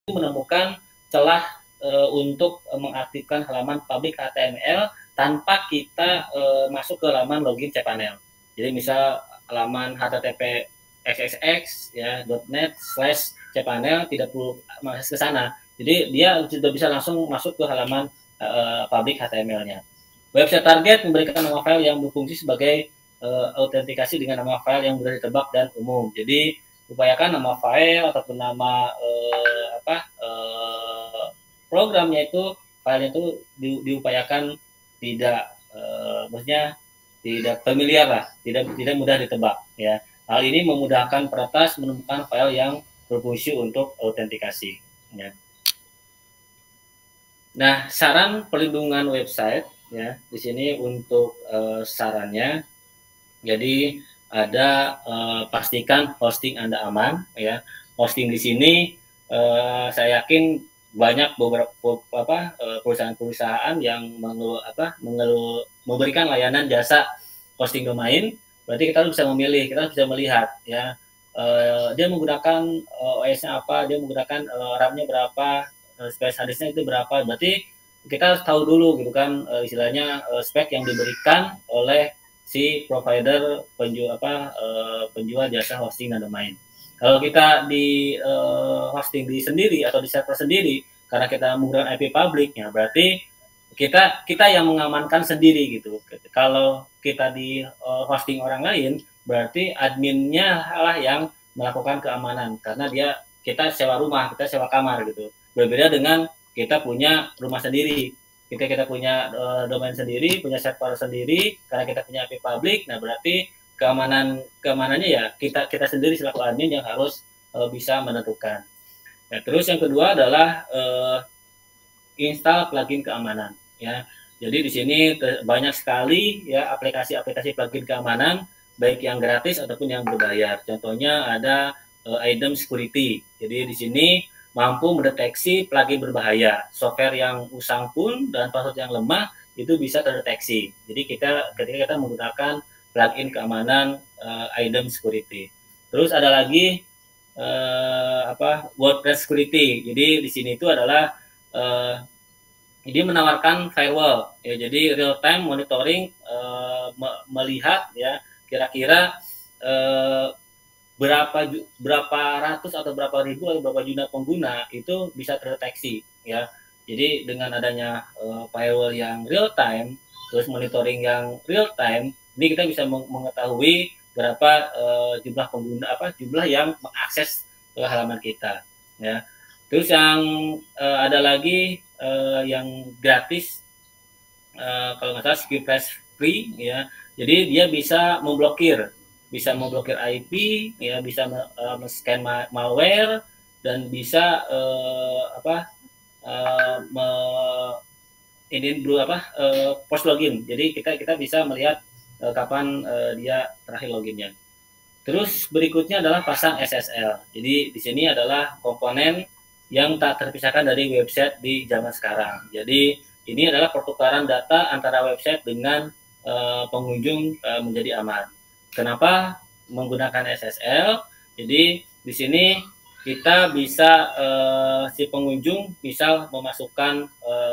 menemukan celah untuk mengaktifkan halaman public HTML tanpa kita masuk ke halaman login cPanel. Jadi misal halaman http xxx ya .net/cPanel tidak perlu masuk ke sana. Jadi dia sudah bisa langsung masuk ke halaman public HTML-nya. Website target memberikan nama file yang berfungsi sebagai autentikasi dengan nama file yang mudah ditebak dan umum. Jadi upayakan nama file ataupun nama programnya itu filenya itu diupayakan tidak maksudnya tidak familiar lah, tidak mudah ditebak ya. Hal ini memudahkan peretas menemukan file yang berfungsi untuk autentikasi ya. Nah, saran pelindungan website ya, di sini untuk sarannya, jadi ada pastikan hosting Anda aman ya. Hosting di sini saya yakin banyak beberapa perusahaan-perusahaan yang memberikan layanan jasa hosting domain. Berarti kita harus bisa memilih, kita harus bisa melihat ya. Dia menggunakan OS-nya apa, dia menggunakan RAM-nya berapa, space harddisknya itu berapa. Berarti kita harus tahu dulu gitu kan istilahnya spek yang diberikan oleh si provider penjual jasa hosting dan domain. Kalau kita di hosting di sendiri atau di server sendiri karena kita menggunakan IP public ya, berarti kita yang mengamankan sendiri gitu. Kalau kita di hosting orang lain, berarti adminnya lah yang melakukan keamanan karena kita sewa rumah, kita sewa kamar gitu. Berbeda dengan kita punya rumah sendiri. Kita punya domain sendiri, punya server sendiri, karena kita punya IP public. Nah, berarti keamanannya ya kita sendiri selaku admin yang harus bisa menentukan. Nah, terus yang kedua adalah install plugin keamanan ya. Jadi di sini banyak sekali ya aplikasi-aplikasi plugin keamanan baik yang gratis ataupun yang berbayar. Contohnya ada Item Security. Jadi di sini mampu mendeteksi plugin berbahaya. Software yang usang pun dan password yang lemah itu bisa terdeteksi. Jadi ketika kita menggunakan plugin keamanan Item Security. Terus ada lagi WordPress Security. Jadi di sini itu adalah dia menawarkan firewall. Ya, jadi real time monitoring melihat ya kira-kira berapa ratus atau berapa ribu atau berapa juta pengguna itu bisa terdeteksi ya. Jadi dengan adanya firewall yang real time, terus monitoring yang real time, ini kita bisa mengetahui berapa jumlah pengguna jumlah yang mengakses halaman kita ya. Terus yang ada lagi yang gratis kalau nggak salah SqueezePress free ya. Jadi dia bisa memblokir IP, ya bisa scan malware dan bisa post login. Jadi kita bisa melihat kapan dia terakhir loginnya. Terus berikutnya adalah pasang SSL. Jadi di sini adalah komponen yang tak terpisahkan dari website di zaman sekarang. Jadi ini adalah pertukaran data antara website dengan pengunjung menjadi aman. Kenapa menggunakan SSL? Jadi di sini kita bisa si pengunjung misal memasukkan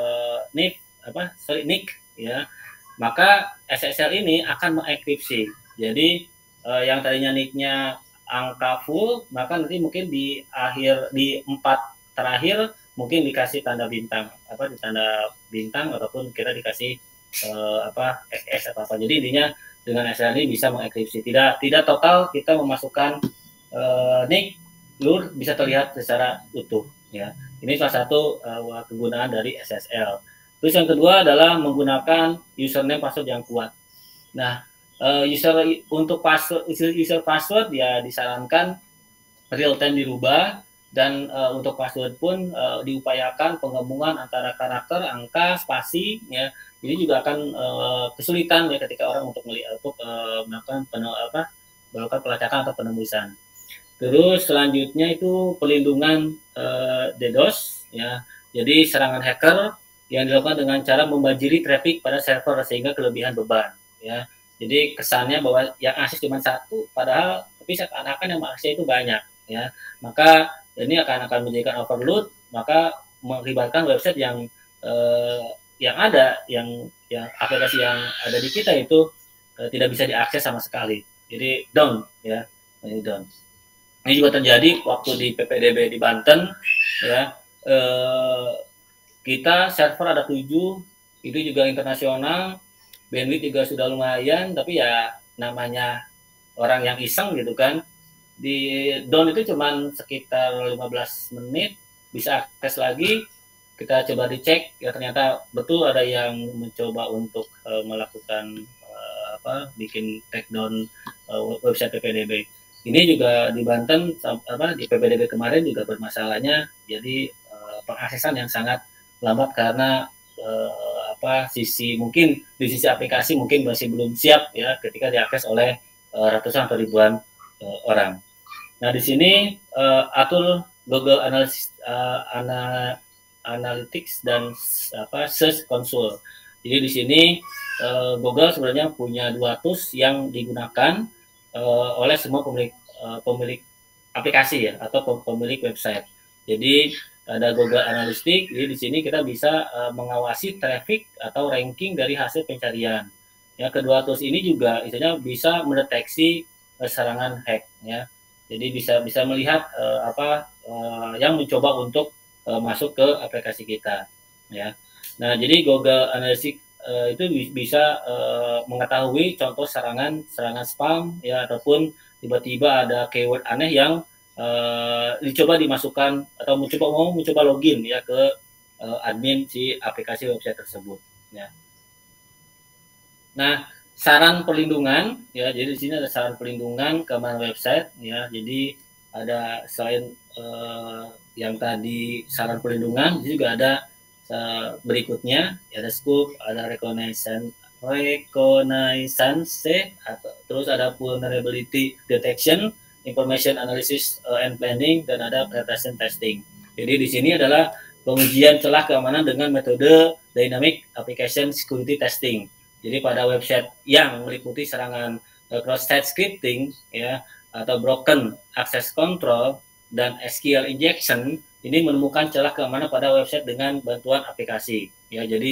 nick ya, maka SSL ini akan mengenkripsi. Jadi yang tadinya nicknya angka full, maka nanti mungkin di 4 terakhir mungkin dikasih tanda bintang, tanda bintang ataupun kita dikasih XS atau apa. Jadi intinya dengan SSL ini bisa mengenkripsi. Tidak total kita memasukkan nick lur bisa terlihat secara utuh ya. Ini salah satu kegunaan dari SSL. Terus yang kedua adalah menggunakan username password yang kuat. Nah, untuk user password ya disarankan real time dirubah, dan untuk password pun diupayakan penggabungan antara karakter, angka, spasi ya. Ini juga akan kesulitan ya ketika orang untuk melakukan pelacakan atau penembusan. Terus selanjutnya itu pelindungan DDoS ya. Jadi serangan hacker yang dilakukan dengan cara membanjiri traffic pada server sehingga kelebihan beban ya. Jadi kesannya bahwa yang akses cuma satu, padahal tapi seakan-akan yang akses itu banyak ya. Maka ini akan menjadikan overload maka mengakibatkan website yang ada, yang aplikasi yang ada di kita itu tidak bisa diakses sama sekali. Jadi down ya, ini down. Ini juga terjadi waktu di PPDB di Banten ya. Kita server ada 7, itu juga internasional, bandwidth juga sudah lumayan, tapi ya namanya orang yang iseng gitu kan, di down itu cuman sekitar 15 menit bisa akses lagi. Kita coba dicek ya, ternyata betul ada yang mencoba untuk melakukan bikin take down website PPDB. Ini juga di Banten di PPDB kemarin juga bermasalahnya, jadi pengaksesan yang sangat lambat karena mungkin di sisi aplikasi mungkin masih belum siap ya ketika diakses oleh ratusan atau ribuan orang. Nah, di sini atur Google Analytics dan Search Console. Jadi di sini Google sebenarnya punya 2 tools yang digunakan oleh semua pemilik aplikasi ya, atau pemilik website. Jadi ada Google Analytics. Jadi di sini kita bisa mengawasi traffic atau ranking dari hasil pencarian. Ya, kedua tools ini juga istilahnya bisa mendeteksi serangan hack ya. Jadi bisa melihat yang mencoba untuk masuk ke aplikasi kita ya. Nah, jadi Google Analytics itu bisa mengetahui contoh serangan spam ya, ataupun tiba-tiba ada keyword aneh yang dicoba dimasukkan atau mencoba login ya ke admin si aplikasi website tersebut ya. Nah, saran perlindungan ya, jadi di sini ada saran perlindungan keamanan website ya. Jadi ada selain yang tadi saran perlindungan, juga ada berikutnya ya, ada scope, ada reconnaissance, atau terus ada vulnerability detection, information analysis and planning, dan ada penetration testing. Jadi di sini adalah pengujian celah keamanan dengan metode dynamic application security testing. Jadi pada website yang meliputi serangan cross-site scripting ya, atau broken access control dan SQL injection, ini menemukan celah keamanan pada website dengan bantuan aplikasi ya. Jadi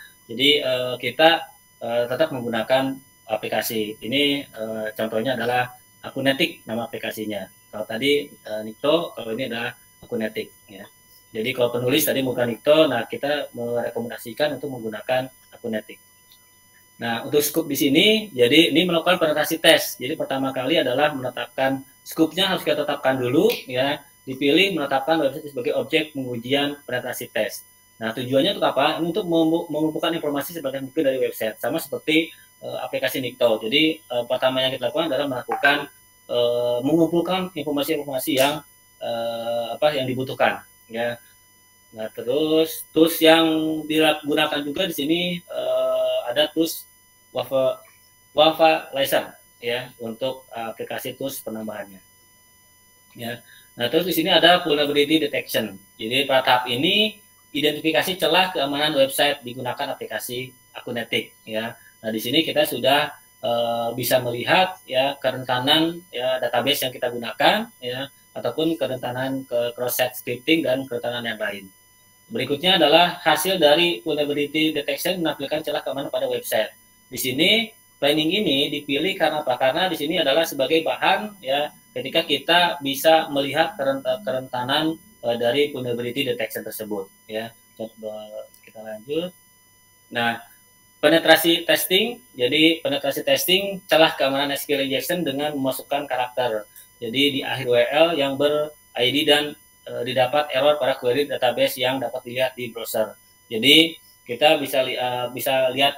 kita tetap menggunakan aplikasi ini. Contohnya adalah Akunetic nama aplikasinya. Kalau tadi Nikto, kalau ini adalah Akunetic ya. Jadi kalau penulis tadi bukan Nikto, nah kita merekomendasikan untuk menggunakan Akunetic. Nah, untuk scope di sini, jadi ini melakukan penetrasi tes. Jadi pertama kali adalah menetapkan scope-nya, harus kita tetapkan dulu ya. Dipilih menetapkan website sebagai objek pengujian penetrasi tes. Nah, tujuannya untuk apa? Ini untuk mengumpulkan informasi sebanyak mungkin dari website, sama seperti aplikasi Nikto. Jadi pertama yang kita lakukan adalah melakukan mengumpulkan informasi-informasi yang yang dibutuhkan ya. Nah, terus tools yang digunakan juga di sini ada tools Wafa License ya, untuk aplikasi tools penambahannya. Ya. Nah, terus di sini ada vulnerability detection. Jadi pada tahap ini identifikasi celah keamanan website digunakan aplikasi Akunetic ya. Nah, di sini kita sudah bisa melihat ya kerentanan ya database yang kita gunakan ya, ataupun kerentanan ke cross-site scripting dan kerentanan yang lain. Berikutnya adalah hasil dari vulnerability detection menampilkan celah keamanan pada website. Di sini planning ini dipilih karena apa? Karena di sini adalah sebagai bahan ya ketika kita bisa melihat kerentanan dari vulnerability detection tersebut ya. Coba kita lanjut. Nah, penetrasi testing. Jadi penetrasi testing celah keamanan SQL injection dengan memasukkan karakter. Jadi di akhir URL yang ber-ID dan didapat error pada query database yang dapat dilihat di browser. Jadi kita bisa lihat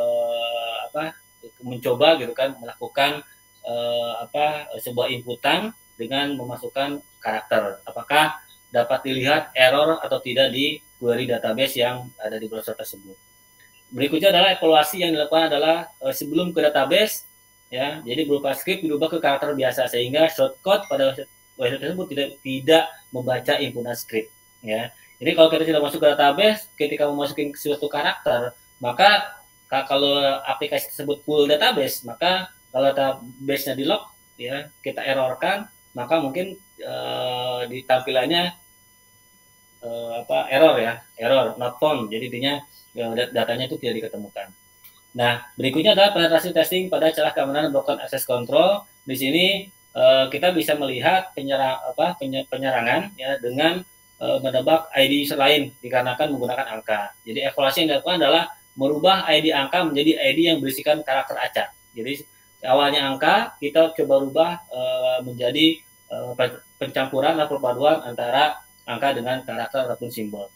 mencoba gitu kan, melakukan sebuah inputan dengan memasukkan karakter. Apakah dapat dilihat error atau tidak di query database yang ada di browser tersebut. Berikutnya adalah evaluasi yang dilakukan adalah sebelum ke database ya. Jadi berupa script dirubah ke karakter biasa sehingga shortcode pada website tersebut tidak membaca inputan script ya. Jadi kalau kita sudah masuk ke database, ketika memasukin suatu karakter, maka kalau aplikasi tersebut full database, maka kalau database-nya di lock ya, kita errorkan, maka mungkin di tampilannya error ya, error not found. Jadi intinya datanya itu tidak diketemukan. Nah, berikutnya adalah penetrasi testing pada celah keamanan broken access control. Di sini kita bisa melihat penyerangan ya dengan menebak ID user lain dikarenakan menggunakan angka. Jadi evaluasi yang dilakukan adalah merubah ID angka menjadi ID yang berisikan karakter acak. Jadi awalnya angka kita coba rubah menjadi pencampuran atau perpaduan antara angka dengan karakter ataupun simbol.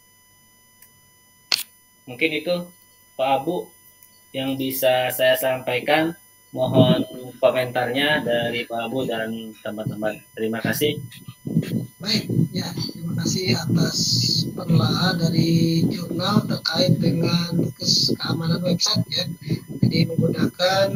Mungkin itu Pak Abu yang bisa saya sampaikan. Mohon komentarnya dari Pak Abu dan teman-teman. Terima kasih. Baik, ya terima kasih atas penelaahan dari jurnal terkait dengan keamanan website ya. Jadi menggunakan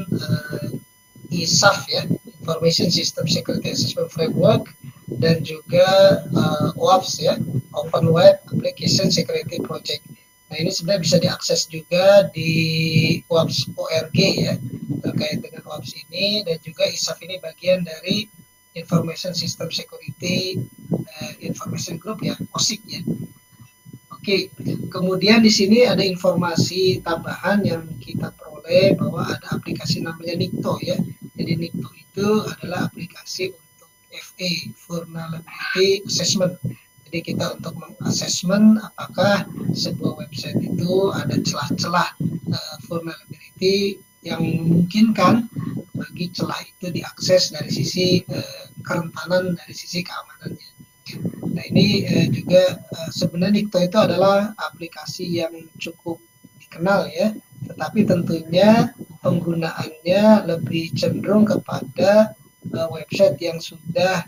ISAF ya, Information System Security Assessment Framework, dan juga OWASP ya, Open Web Application Security Project. Nah, ini sebenarnya bisa diakses juga di OWASP.org ya, terkait dengan OWASP ini, dan juga ISAF ini bagian dari Information System Security Information Group ya, OSIG ya. Oke, kemudian di sini ada informasi tambahan yang kita peroleh bahwa ada aplikasi namanya Nikto ya. Jadi Nikto itu adalah aplikasi untuk FA, Vulnerability Assessment. Jadi kita untuk mengassessment apakah sebuah website itu ada celah-celah vulnerability yang memungkinkan bagi celah itu diakses dari sisi kerentanan, dari sisi keamanannya. Nah ini juga sebenarnya Nikto itu adalah aplikasi yang cukup dikenal ya, tetapi tentunya penggunaannya lebih cenderung kepada website yang sudah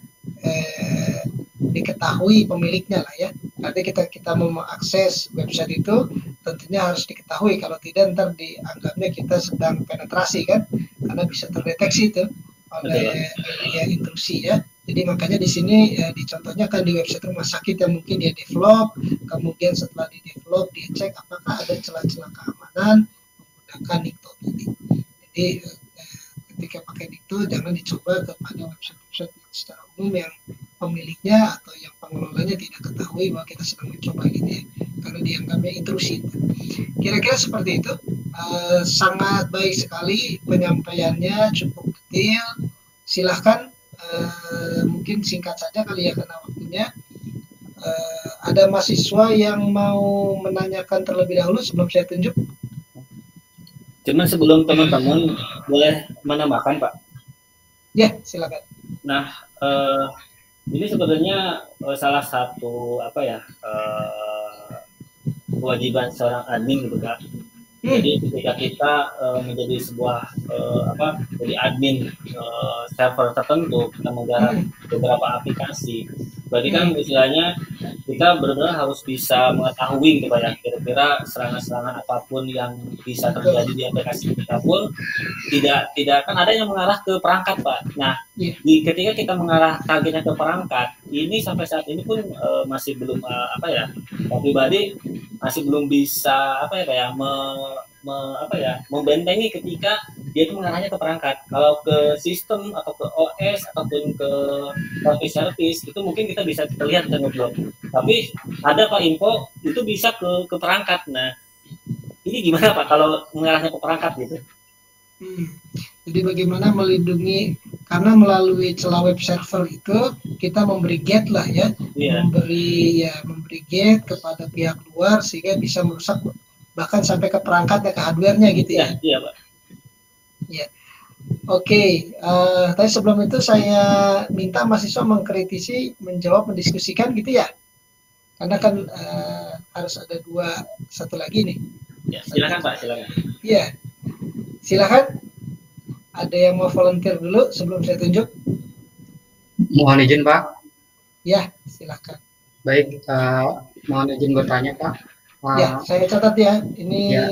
diketahui pemiliknya lah ya. Nanti kita mau mengakses website itu tentunya harus diketahui, kalau tidak ntar dianggapnya kita sedang penetrasi kan, karena bisa terdeteksi itu oleh intrusi ya. Jadi makanya di sini dicontohnya kan di website rumah sakit yang mungkin dia develop, kemudian setelah di develop dia cek apakah ada celah-celah keamanan menggunakan Nikto tadi. Jadi ketika pakai Nikto jangan dicoba kepada website-website yang secara umum yang pemiliknya atau yang pengelolanya tidak ketahui bahwa kita sedang mencoba gitu ya, karena dianggapnya intrusi. Kira-kira seperti itu. Sangat baik sekali penyampaiannya, cukup detail. Silahkan mungkin singkat saja kali ya karena waktunya. Ada mahasiswa yang mau menanyakan terlebih dahulu sebelum saya tunjuk? Cuman sebelum teman-teman boleh menambahkan Pak. Ya, silakan. Nah, ini sebenarnya salah satu kewajiban seorang admin gitu Kak. Jadi ketika kita menjadi sebuah jadi admin server tertentu, kita menggarap beberapa aplikasi, berarti kan istilahnya kita benar-benar harus bisa mengetahui gitu ya, kira-kira serangan-serangan apapun yang bisa terjadi di aplikasi kita pun tidak kan ada yang mengarah ke perangkat Pak. Nah, ketika kita mengarah targetnya ke perangkat, ini sampai saat ini pun masih belum Pak pribadi masih belum bisa membentengi ketika dia itu mengarahnya ke perangkat. Kalau ke sistem atau ke OS ataupun ke service itu mungkin kita bisa lihat dan ngeblok. Tapi ada Pak info itu bisa ke perangkat. Nah, ini gimana Pak kalau mengarahnya ke perangkat gitu? Jadi bagaimana melindungi, karena melalui celah web server itu kita memberi gate lah ya, memberi gate kepada pihak luar sehingga bisa merusak bahkan sampai ke perangkatnya, ke hardware-nya gitu ya. Iya Pak. Ya. Oke, tapi sebelum itu saya minta mahasiswa mengkritisi, menjawab, mendiskusikan gitu ya. Karena kan harus ada satu lagi nih. Ya, silakan Pak, silakan. Iya. Silakan. Ada yang mau volunteer dulu sebelum saya tunjuk? Mohon izin Pak. Ya, silakan. Baik, mohon izin bertanya Pak. Ya, saya catat ya. Ini ya.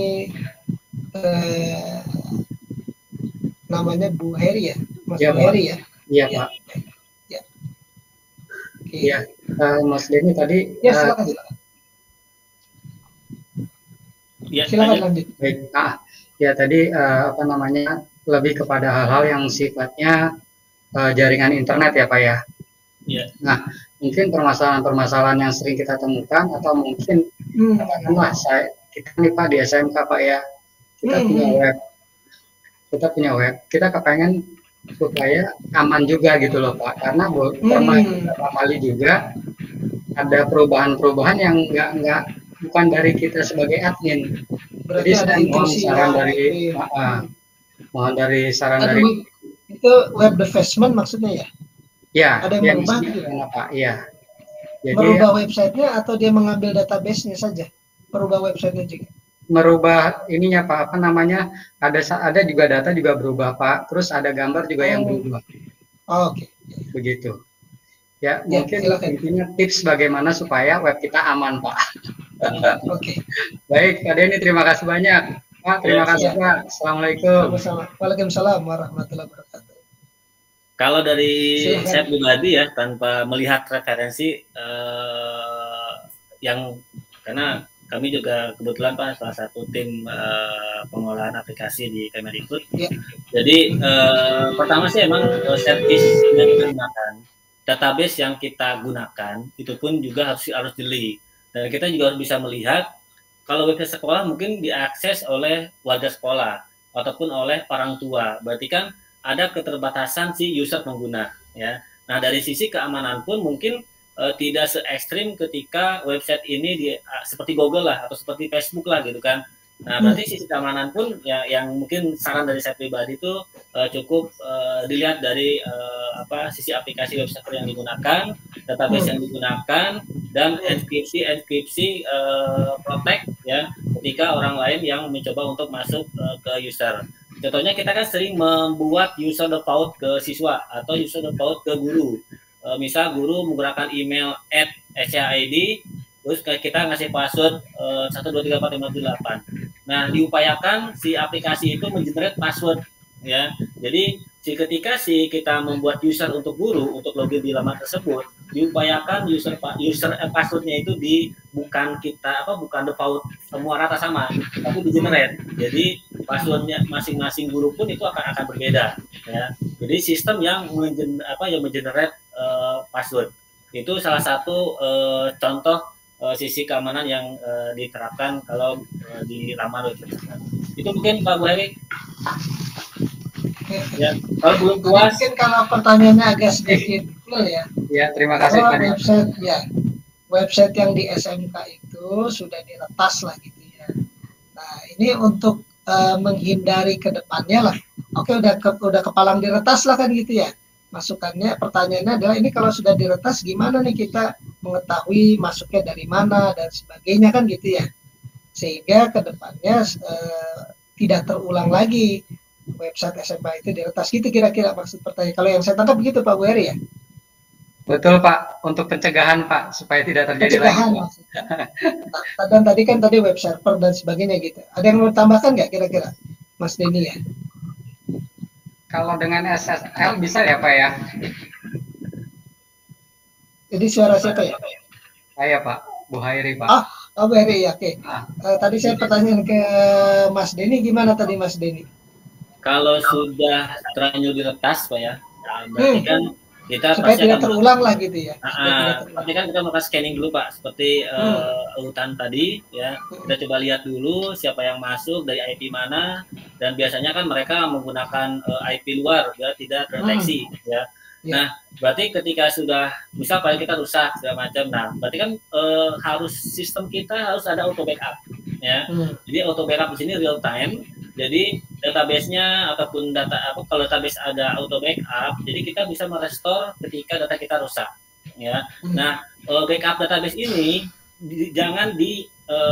Namanya Bu Heri ya, Mas Bu Heri ya. Iya Pak. Ya. Oke. Ya, Mas Denny tadi. Ya, silakan. Ya, silakan lanjut. Baik. Ya tadi lebih kepada hal-hal yang sifatnya jaringan internet ya Pak ya. Iya. Nah, mungkin permasalahan-permasalahan yang sering kita temukan atau mungkin katakanlah kita nih Pak di SMK Pak ya, kita punya web, kita kepengen supaya aman juga gitu loh Pak, karena pernah beberapa kali juga ada perubahan-perubahan yang nggak bukan dari kita sebagai admin. Berarti jadi saya mohon saran dari itu web development maksudnya ya? Ya, ada yang mengubah gitu Pak? Iya. Jadi merubah websitenya atau dia mengambil database-nya saja? Merubah websitenya juga? Merubah ininya Pak, apa namanya? Ada juga data juga berubah Pak. Terus ada gambar juga yang berubah. Oke. Begitu. Ya, mungkin intinya tips bagaimana supaya web kita aman Pak. Oke. Baik, Pak Denny, terima kasih banyak. Pak, terima kasih Pak. Assalamualaikum. Waalaikumsalam warahmatullahi wabarakatuh. Kalau dari saya pribadi ya, tanpa melihat referensi karena kami juga kebetulan Pak salah satu tim pengolahan aplikasi di Kemendikbud. Ya. Jadi pertama sih emang service yang kita gunakan, database yang kita gunakan itu pun juga harus jeli. Dan kita juga harus bisa melihat kalau website sekolah mungkin diakses oleh warga sekolah ataupun oleh orang tua. Berarti kan ada keterbatasan si user pengguna ya. Nah, dari sisi keamanan pun mungkin tidak se ekstrim ketika website ini seperti Google lah atau seperti Facebook lah gitu kan. Nah, berarti sisi keamanan pun ya, yang mungkin saran dari saya pribadi itu cukup dilihat dari sisi aplikasi website yang digunakan, database yang digunakan, dan enkripsi protect ya ketika orang lain yang mencoba untuk masuk ke user. Contohnya kita kan sering membuat user default ke siswa atau user default ke guru. Misal guru menggunakan email @scaid, terus kita ngasih password 1234578. Nah, diupayakan si aplikasi itu mengenerate password ya. Jadi ketika kita membuat user untuk guru untuk login di laman tersebut, diupayakan passwordnya itu bukan default semua rata sama, tapi di-generate. Jadi passwordnya masing-masing guru pun itu akan berbeda ya. Jadi sistem yang mengenerate password itu salah satu contoh sisi keamanan yang diterapkan kalau di laman website. Itu mungkin Pak Bu Heri. Ya, kalau belum puas, mungkin kalau pertanyaannya agak sedikit ya. Ya, terima kasih Pak. Website yang di SMK itu sudah diretas lah gitu ya. Nah, ini untuk menghindari ke depannya lah. Oke, udah kepalang diretas lah kan gitu ya. Masukannya, pertanyaannya adalah ini kalau sudah diretas gimana nih kita mengetahui masuknya dari mana dan sebagainya kan gitu ya. Sehingga ke depannya tidak terulang lagi website SMK itu diretas gitu kira-kira maksud pertanyaan. Kalau yang saya tangkap begitu Pak Bu Heri ya. Betul Pak, untuk pencegahan Pak supaya tidak terjadi lagi. Dan tadi web server dan sebagainya gitu. Ada yang mau tambahkan nggak kira-kira Mas Denny ya? Kalau dengan SSL bisa ya Pak ya? Jadi suara siapa ya? Saya Pak, Bu Hairi Pak. Bu Hairi ya, oke. Tadi saya pertanyaan ke Mas Denny, gimana tadi Mas Denny? Kalau sudah terlanjur diretas Pak ya, berarti kan kita supaya tidak terulang lah gitu ya. Tapi kan kita melakukan scanning dulu Pak, seperti urutan tadi ya. Kita coba lihat dulu siapa yang masuk dari IP mana, dan biasanya kan mereka menggunakan IP luar ya, tidak terdeteksi ya. Nah, berarti ketika sudah misal paling kita rusak segala macam, nah berarti kan sistem kita harus ada auto backup ya. Jadi auto backup di sini real time. Jadi database-nya ataupun kalau database ada auto backup, jadi kita bisa merestore ketika data kita rusak ya. Nah, backup database ini jangan di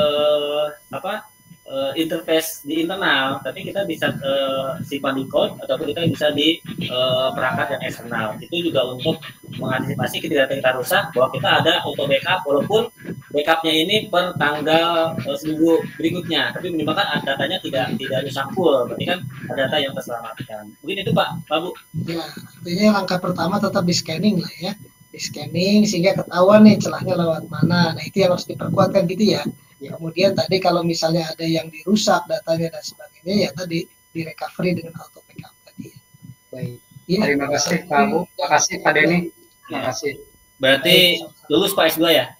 interface di internal, tapi kita bisa simpan di code ataupun kita bisa di perangkat yang eksternal. Itu juga untuk mengantisipasi ketika kita rusak bahwa kita ada auto backup, walaupun backupnya ini per tanggal seminggu berikutnya, tapi minimal kan datanya tidak rusak full, berarti kan ada data yang terselamatkan. Mungkin itu Pak Bu. Ya, artinya langkah pertama tetap di scanning lah ya, di scanning sehingga ketahuan nih celahnya lewat mana. Nah, itu yang harus diperkuatkan gitu ya. Kemudian tadi kalau misalnya ada yang dirusak datanya dan sebagainya, ya tadi di recovery dengan auto backup tadi. Baik. Ya, terima kasih Pak Bu, terima kasih Pak Denny. Terima kasih. Berarti lulus Pak S2 ya?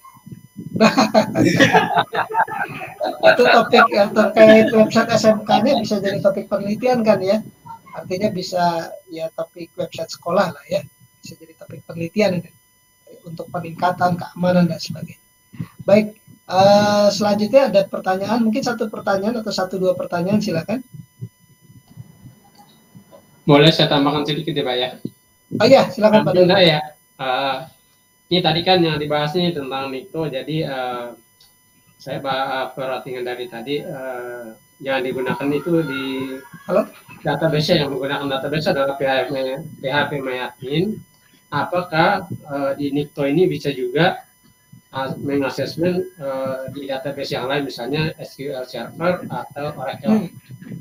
Itu topik yang terkait website SMK-nya bisa jadi topik penelitian kan ya? Artinya bisa ya topik website sekolah lah ya. Bisa jadi topik penelitian untuk peningkatan keamanan dan sebagainya. Baik, selanjutnya ada pertanyaan, mungkin satu pertanyaan atau 1-2 pertanyaan, silakan. Boleh saya tambahkan sedikit ya Pak ya? Oh iya, silakan Pak Doni. Ya. Ini tadi kan yang dibahas ini tentang NICTO, jadi saya perhatikan dari tadi yang digunakan itu di database yang menggunakan database adalah PHP MyAdmin. Apakah di NICTO ini bisa juga mengasesmen di database yang lain, misalnya SQL Server atau Oracle?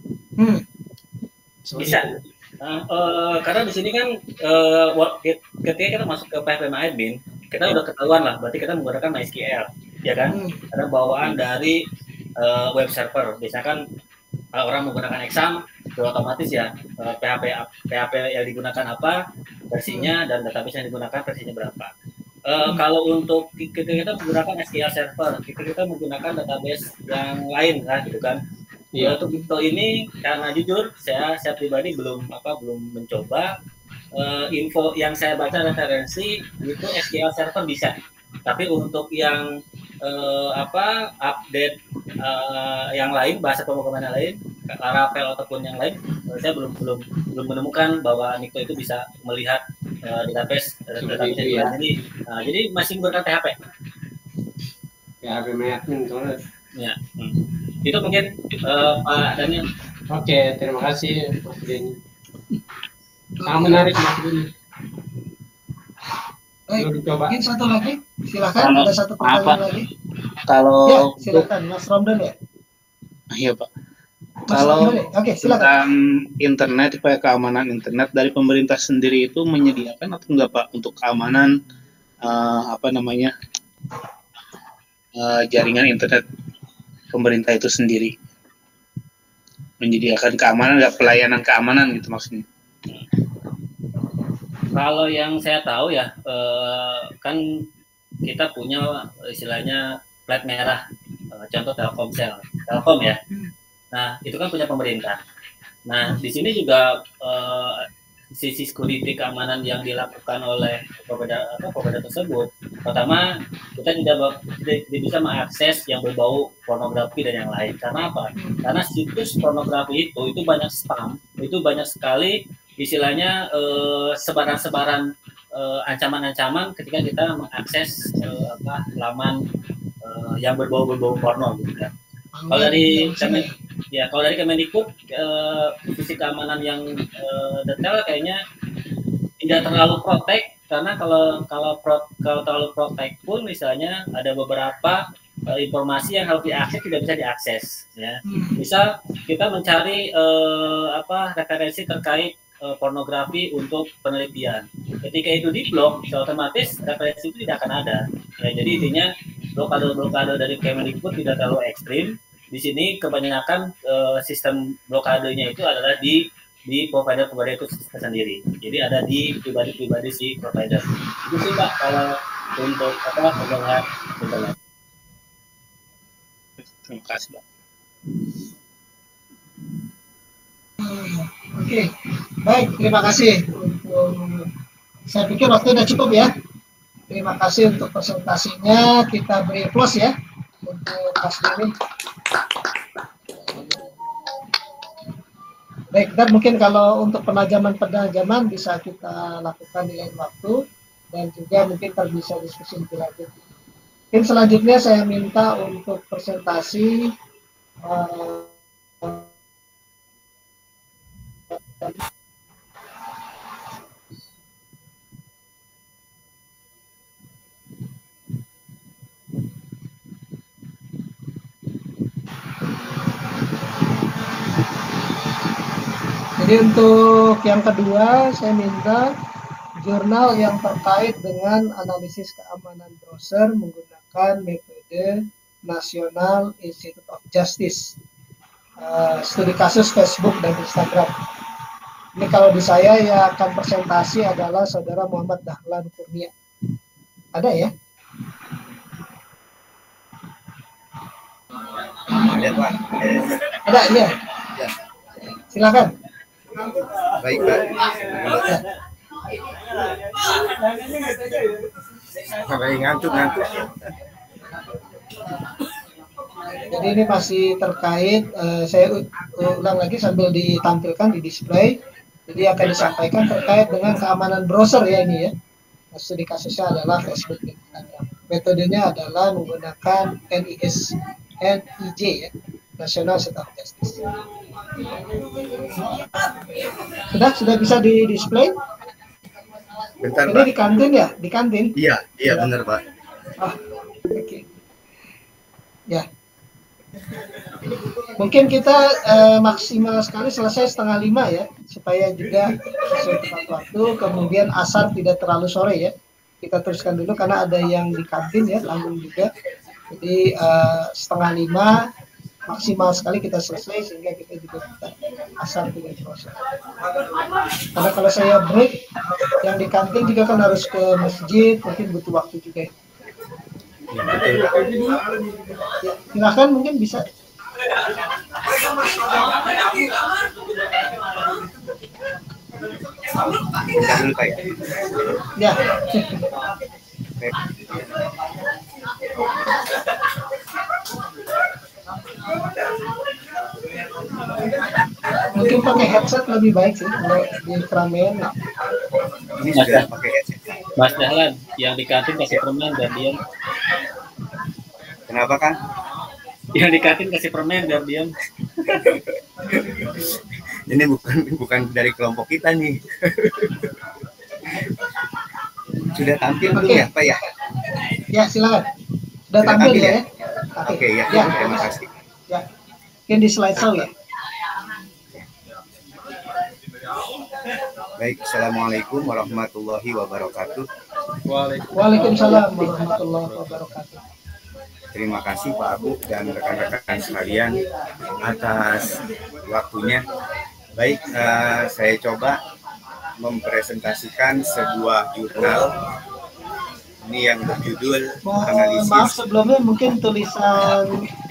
Bisa. Karena di sini kan ketika kita masuk ke PHP MyAdmin, kita udah ketahuan lah, berarti kita menggunakan MySQL, ya kan? Karena bawaan dari web server. Biasanya kan orang menggunakan exam, otomatis ya PHP yang digunakan apa, versinya, dan database yang digunakan versinya berapa. Kalau untuk kita menggunakan SQL Server, kita menggunakan database yang lain kan, gitu kan. Untuk NICTO ini, karena jujur saya pribadi belum mencoba. Info yang saya baca referensi itu SQL Server bisa, tapi untuk yang update yang lain, bahasa pemrograman yang lain, Laravel ataupun yang lain, saya belum menemukan bahwa NICTO itu bisa melihat database ya. Jadi masih menggunakan PHP. PHP MyAdmin soalnya. Ya, itu mungkin Pak Daniel. Oke, terima kasih Mas Denny. Sangat menarik Mas Denny. Baik, mungkin satu lagi, silakan. Ada satu pertanyaan lagi. Kalau ya, silakan Mas Romdan ya. Iya Pak. Mas kalau Oke, silakan. Tentang internet, keamanan internet dari pemerintah sendiri itu menyediakan atau enggak Pak untuk keamanan jaringan internet pemerintah itu sendiri, menyediakan keamanan, pelayanan keamanan gitu maksudnya? Kalau yang saya tahu ya, kan kita punya istilahnya plat merah, contoh Telkom ya. Nah itu kan punya pemerintah. Nah di sini juga sisi security keamanan yang dilakukan oleh provider tersebut, pertama kita tidak bisa mengakses yang berbau pornografi dan yang lain. Karena apa? Karena situs pornografi itu banyak spam, itu banyak sekali istilahnya sebaran-sebaran ancaman-ancaman ketika kita mengakses laman yang berbau porno gitu ya. Kalau dari Kemendikbud, sisi keamanan yang detail kayaknya tidak terlalu protek, karena kalau terlalu protek pun misalnya ada beberapa informasi yang harus diakses tidak bisa diakses ya. Bisa kita mencari referensi terkait pornografi untuk penelitian. Ketika itu diblok, otomatis referensi itu tidak akan ada. Ya, jadi intinya blokade dari Kemendikbud tidak terlalu ekstrim. Di sini kebanyakan sistem blokadenya itu adalah di provider itu sendiri. Jadi ada di pribadi si provider. Itu sih Pak kalau untuk pegangan internet. Terima kasih Pak. Oke, baik, terima kasih. Saya pikir waktu sudah cukup ya. Terima kasih untuk presentasinya. Kita beri applause ya untuk Mas Denny. Baik, dan mungkin kalau untuk penajaman bisa kita lakukan di lain waktu, dan juga mungkin bisa diskusi lebih lanjut. Mungkin selanjutnya saya minta untuk presentasi jadi untuk yang kedua, saya minta jurnal yang terkait dengan analisis keamanan browser menggunakan metode National Institute of Justice, studi kasus Facebook dan Instagram. Ini kalau di saya ya akan presentasi adalah Saudara Muhammad Dahlan Kurnia. Ada ya? Ada Pak. Ada ya? Ya. Silakan. Baik Pak. Baik, ngantuk. Jadi ini masih terkait, saya ulang lagi sambil ditampilkan di display. Jadi akan disampaikan terkait dengan keamanan browser ya ini ya. Studi kasusnya adalah Facebook dan Instagram. Metodenya adalah menggunakan NIJ ya, National Center of Justice. Sudah bisa di display? Bentar ini Pak. Di kantin ya? Di kantin? Iya benar Pak. Oke. Ya. Mungkin kita maksimal sekali selesai 4:30 ya, supaya juga sesuai tepat waktu. Kemudian asar tidak terlalu sore ya. Kita teruskan dulu karena ada yang di kantin ya, tanggung juga. Jadi 4:30 maksimal sekali kita selesai sehingga kita juga bisa asar tidak terasa. Karena kalau saya break, yang di kantin juga kan harus ke masjid, mungkin butuh waktu juga ya. Ya, silakan mungkin bisa. Dulu Pak Ya. Mungkin pakai headset lebih baik sih kalau di keramaian. Ini sudah pakai headset. Mas Dahlan, yang di kantin kasih permen dan diam. Kenapa kan? Yang di kantin kasih permen dan diam. Ini bukan dari kelompok kita nih. Sudah tampil belum ya Pak ya? Ya silakan. Sudah tampil ya? Oke ya. Terima kasih. Ya. Mungkin di slide show ya. Baik, assalamualaikum warahmatullahi wabarakatuh. Waalaikumsalam warahmatullahi wabarakatuh. Terima kasih Pak Abu dan rekan-rekan sekalian atas waktunya. Baik, saya coba mempresentasikan sebuah jurnal ini yang berjudul analisis. Maaf sebelumnya mungkin tulisan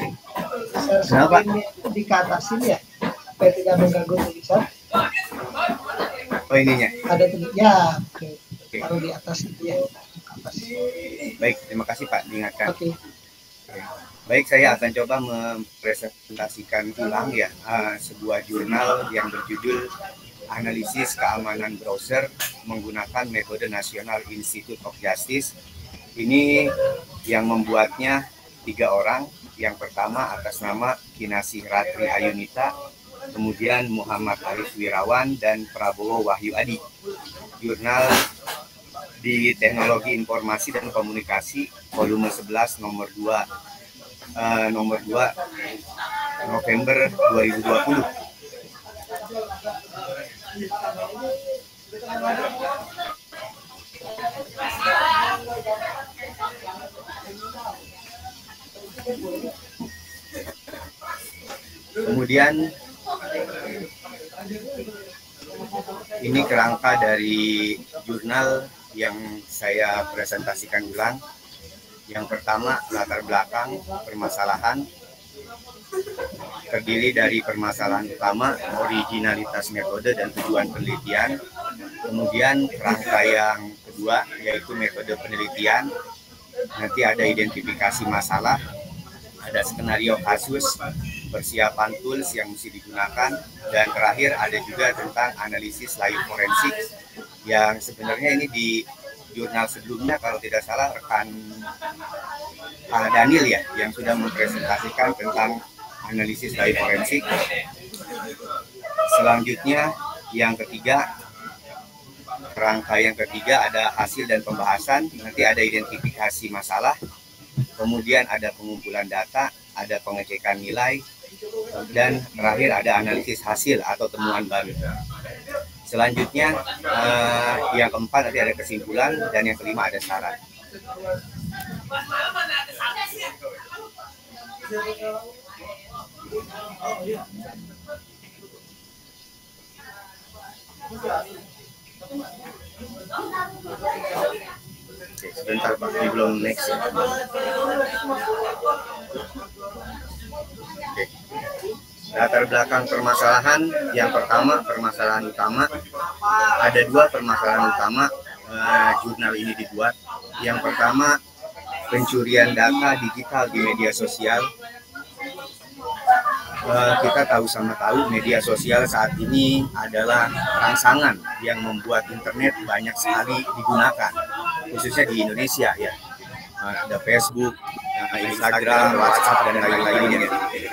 di ke atas ini ya, supaya tidak mengganggu tulisan. Oh ininya. Ada ya, taruh di atas itu ya. Atas. Baik, terima kasih Pak diingatkan. Oke. Baik, saya akan coba mempresentasikan ulang ya sebuah jurnal yang berjudul Analisis Keamanan Browser menggunakan Metode Nasional Institute of Justice. Ini yang membuatnya 3 orang. Yang pertama atas nama Kinasih Ratri Ayunita, kemudian Muhammad Arif Wirawan, dan Prabowo Wahyu Adi. Jurnal di Teknologi Informasi dan Komunikasi, volume 11, nomor 2 November 2020. Kemudian ini kerangka dari jurnal yang saya presentasikan ulang. Yang pertama, latar belakang permasalahan, terdiri dari permasalahan utama, originalitas metode dan tujuan penelitian. Kemudian kerangka yang kedua yaitu metode penelitian. Nanti ada identifikasi masalah, ada skenario kasus, persiapan tools yang mesti digunakan, dan terakhir ada juga tentang analisis live forensik yang sebenarnya ini di jurnal sebelumnya kalau tidak salah rekan Daniel ya yang sudah mempresentasikan tentang analisis live forensik. Selanjutnya yang ketiga, kerangka yang ketiga ada hasil dan pembahasan, nanti ada identifikasi masalah, kemudian ada pengumpulan data, ada pengecekan nilai, dan terakhir ada analisis hasil atau temuan baru. Selanjutnya yang keempat nanti ada kesimpulan, dan yang kelima ada saran. Oke, sebentar Pak, ini belum next ya. Oke. Latar belakang permasalahan, yang pertama permasalahan utama, ada dua permasalahan utama jurnal ini dibuat. Yang pertama, pencurian data digital di media sosial. Kita tahu media sosial saat ini adalah rangsangan yang membuat internet banyak sekali digunakan, khususnya di Indonesia ya. Ada Facebook, Instagram, WhatsApp dan lain-lainnya.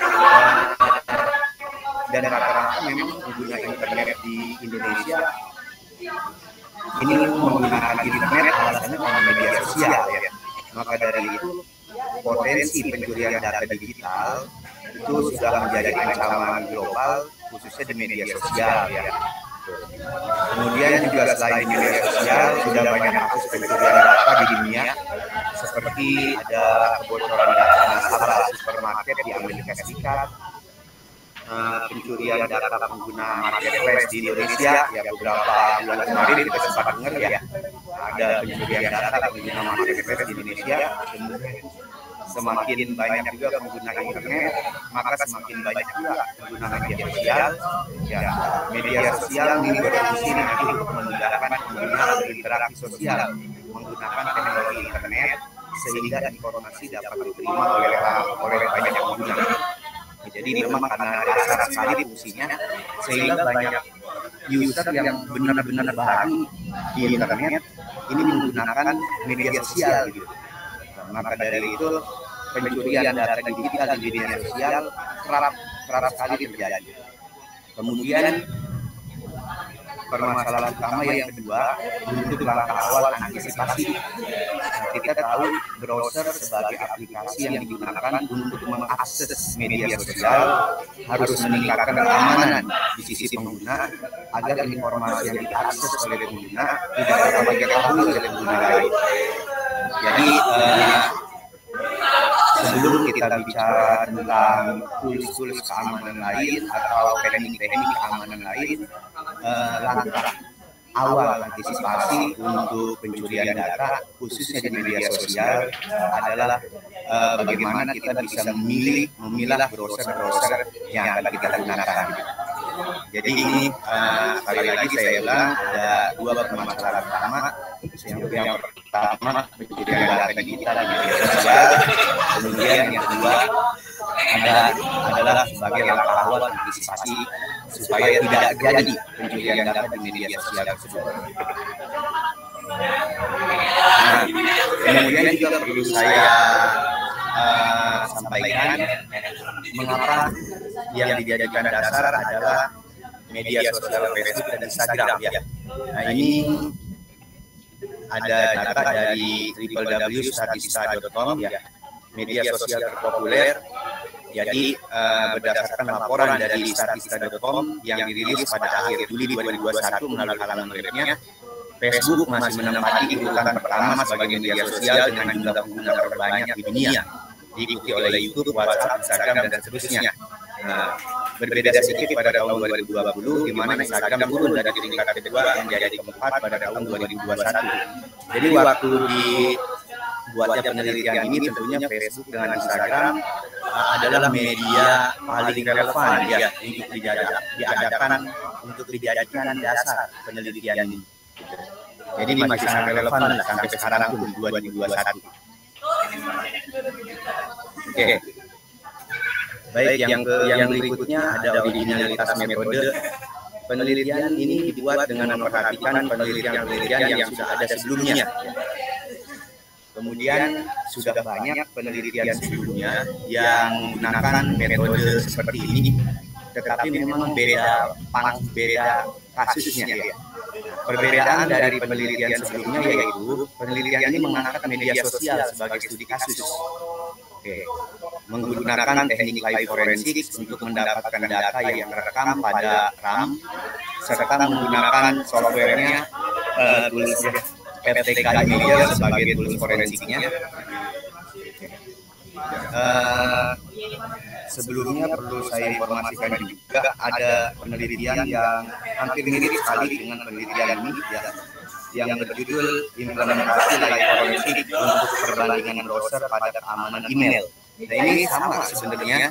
Dan rata-rata memang pengguna internet di Indonesia ini menggunakan internet alasannya karena media sosial ya. Maka dari itu potensi pencurian data digital itu sudah menjadi ancaman global, khususnya di media sosial ya. Kemudian juga selain media sosial sudah banyak kasus pencurian data di dunia, seperti ada kebocoran data nasabah supermarket di Amerika Serikat, pencurian data pengguna marketplace di Indonesia ya, beberapa bulan kemarin kita sempat dengar ya ada pencurian data pengguna marketplace di Indonesia. Semakin banyak juga pengguna internet, maka semakin banyak juga pengguna media sosial. Ya, media sosial ini berfungsi nanti untuk memudahkan pengguna berinteraksi sosial menggunakan teknologi internet, sehingga informasi dapat diterima oleh banyak pengguna. Jadi memang karena dasar sekali fungsinya, sehingga banyak user yang benar-benar baru di internet ini menggunakan media sosial gitu. Maka dari itu pencurian data digital di media sosial kerap sekali terjadi. Kemudian permasalahan utama yang kedua, untuk langkah awal antisipasi. Kita tahu browser sebagai aplikasi yang digunakan untuk mengakses media sosial harus meningkatkan keamanan di sisi pengguna agar informasi yang diakses oleh pengguna tidak dapat diketahui oleh pengguna lain. Jadi sebelum kita bicara tentang tools keamanan lain atau teknik-teknik keamanan lain, langkah awal antisipasi untuk pencurian data khususnya di media sosial adalah bagaimana kita bisa memilah browser-browser yang akan kita gunakan. Jadi ini sekali lagi saya bilang ada dua permasalahan utama. Yang pertama pencurian data digital di media sosial, kemudian yang kedua adalah sebagai langkah awal antisipasi supaya tidak terjadi pencurian data di media sosial tersebut. Nah, kemudian juga perlu saya sampaikan mengapa yang dijadikan dasar adalah media sosial Facebook dan Instagram ya. Nah, ini ada data dari www.statista.com ya, media sosial terpopuler. Jadi berdasarkan laporan dari statista.com yang dirilis pada akhir Juli 2021 melalui halaman webnya, Facebook masih menempati urutan pertama sebagai media sosial dengan jumlah pengguna terbanyak di dunia, diikuti oleh YouTube, WhatsApp, Instagram, dan seterusnya. Nah, berbeda sedikit pada tahun 2020, di mana Instagram turun dari peringkat kedua menjadi keempat pada tahun 2021. Jadi waktu dibuatnya penelitian ini, tentunya Facebook dengan Instagram adalah media paling relevan ya untuk dijadikan dasar penelitian ini. Jadi masih sangat relevan lah sampai sekarang pun 2021. Oke. Baik, yang berikutnya ada originalitas metode. Penelitian ini dibuat dengan memperhatikan penelitian-penelitian yang sudah ada sebelumnya. Kemudian sudah banyak penelitian sebelumnya yang menggunakan metode seperti ini, tetapi memang beda kasusnya ya. Perbedaan dari penelitian sebelumnya yaitu penelitian ini mengangkat media sosial sebagai studi kasus. Menggunakan teknik live forensik untuk mendapatkan data yang terekam pada RAM, serta menggunakan softwarenya tools PTK Media sebagai tools forensiknya. sebelumnya perlu saya informasikan juga ada penelitian yang hampir mirip sekali dengan penelitian ini ya, yang berjudul implementasi live forensik untuk perbandingan browser pada keamanan email. Nah ini sama sebenarnya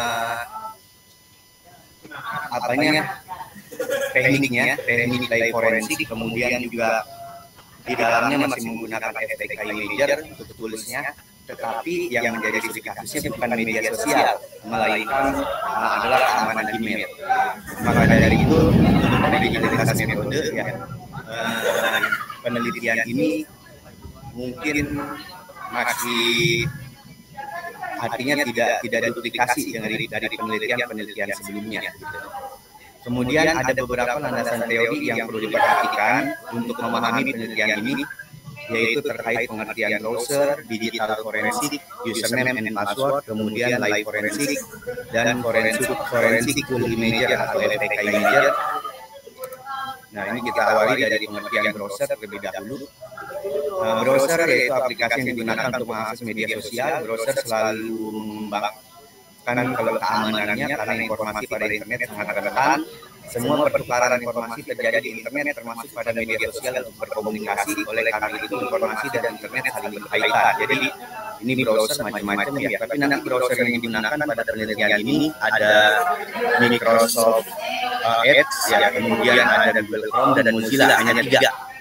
teknik live forensik, kemudian juga di dalamnya masih menggunakan FTK Imager untuk tulisnya, tetapi yang menjadi titik kasusnya bukan media sosial, melainkan adalah keamanan email. Maka dari itu untuk digitalisasi metode ya, penelitian ini mungkin masih artinya tidak duplikasi dari penelitian sebelumnya. Gitu. Kemudian ada beberapa landasan teori yang perlu diperhatikan untuk memahami penelitian ini, yaitu terkait pengertian browser, digital forensik, username and password, kemudian live forensik, dan forensik tool imager atau FTK Imager. Nah ini kita awali dari pengertian browser terlebih dahulu. Browser yaitu aplikasi yang digunakan untuk mengakses media sosial. Browser selalu mengembangkan kalau keamanannya karena informasi pada internet sangat rentan. Semua pertukaran informasi terjadi di internet termasuk pada media sosial untuk berkomunikasi. Oleh karena itu informasi dan internet saling berkaitan. Jadi ini browser macam-macam ya. Tapi nanti browser yang digunakan pada penelitian ini ada Microsoft Edge ya, kemudian ada Google Chrome dan Mozilla, hanya 3.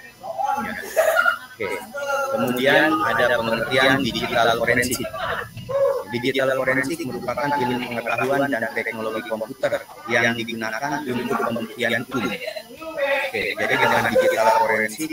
Oke. Kemudian ada pengertian digital forensik. Digital forensik merupakan ilmu pengetahuan dan teknologi komputer yang digunakan untuk pembuktian hukum. Oke, jadi dengan digital forensik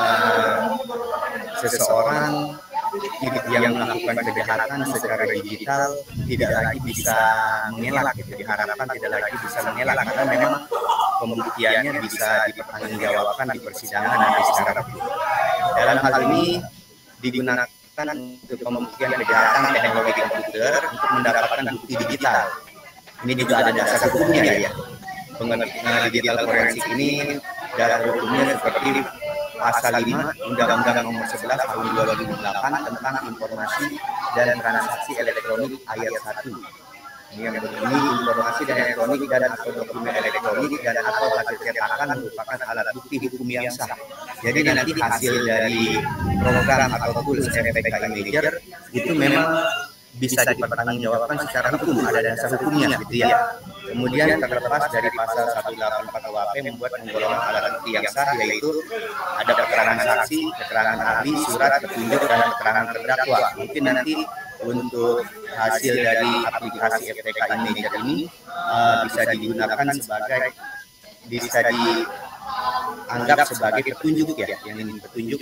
seseorang yang melakukan kejahatan secara digital tidak lagi bisa mengelak, gitu. Diharapkan tidak lagi bisa mengelak karena memang pembuktiannya bisa dipertanggungjawabkan di persidangan nanti secara hukum. Dalam hal ini digunakan untuk pembuktian kejahatan teknologi komputer untuk mendapatkan bukti digital. Ini juga ada dasar hukumnya ya. Pengertian digital forensik ini dasar hukumnya seperti pasal 5 Undang-Undang Nomor 11 Tahun 2008 tentang informasi dan transaksi elektronik ayat 1. Ini yang berbunyi informasi dan elektronik dan atau dokumen elektronik dan atau hasil cetakan merupakan alat bukti hukum yang sah. Jadi nanti hasil dari program atau tools FTK Imager itu memang bisa dipertanggungjawabkan secara hukum, ada dasar hukumnya gitu ya. Kemudian terlepas dari pasal 184 KUHP membuat penggolongan alat bukti yang sah, yaitu ada keterangan saksi, keterangan ahli, surat petunjuk dan keterangan terdakwa. Mungkin nanti untuk hasil dari aplikasi FTK Imager ini bisa digunakan sebagai, bisa dianggap sebagai petunjuk ya, yang ini petunjuk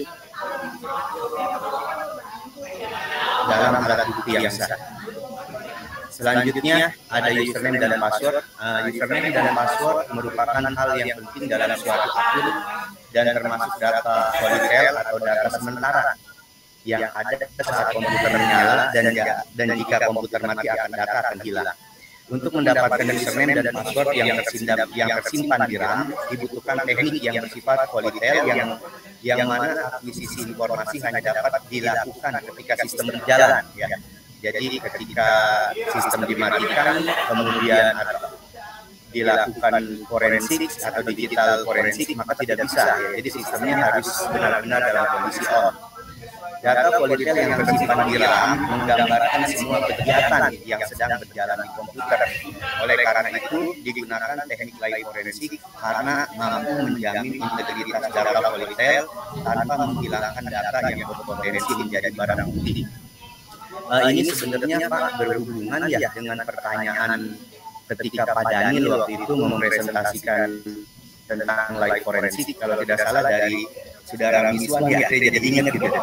dalam alat bukti yang sah. Selanjutnya ada username dan password. Username dan password merupakan hal yang penting dalam suatu akun dan termasuk data volatile atau data sementara yang ada saat komputer menyala dan jika komputer mati data akan hilang. Untuk mendapatkan username dan password yang tersimpan di RAM dibutuhkan teknik yang bersifat volatile yang mana akuisisi informasi hanya dapat dilakukan ketika sistem berjalan ya. Jadi ketika sistem dimatikan kemudian dilakukan forensik atau digital forensik maka tidak bisa ya. Jadi sistemnya harus benar-benar dalam kondisi on. Data volatile yang tersimpan di RAM menggambarkan semua kegiatan yang sedang berjalan di komputer. Oleh karena itu digunakan teknik live forensik karena mampu menjamin integritas data volatile tanpa menghilangkan data yang berpotensi menjadi barang bukti. Ini sebenarnya Pak berhubungan ya dengan pertanyaan ketika Pak Daniel waktu itu mempresentasikan tentang live forensik, kalau tidak salah dari saudara Miswan ya, saya jadi ingat gitu.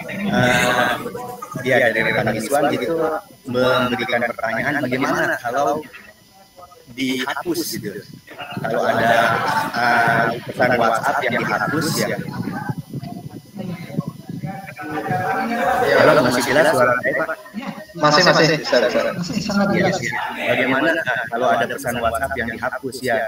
Dia dari rekan Miswan itu memberikan pertanyaan bagaimana kalau dihapus gitu. Kalau ada pesan WhatsApp yang dihapus ya. Halo, masih jelas suara saya Pak? Masih. Sangat jelas. Bagaimana kalau ada pesan WhatsApp yang dihapus ya?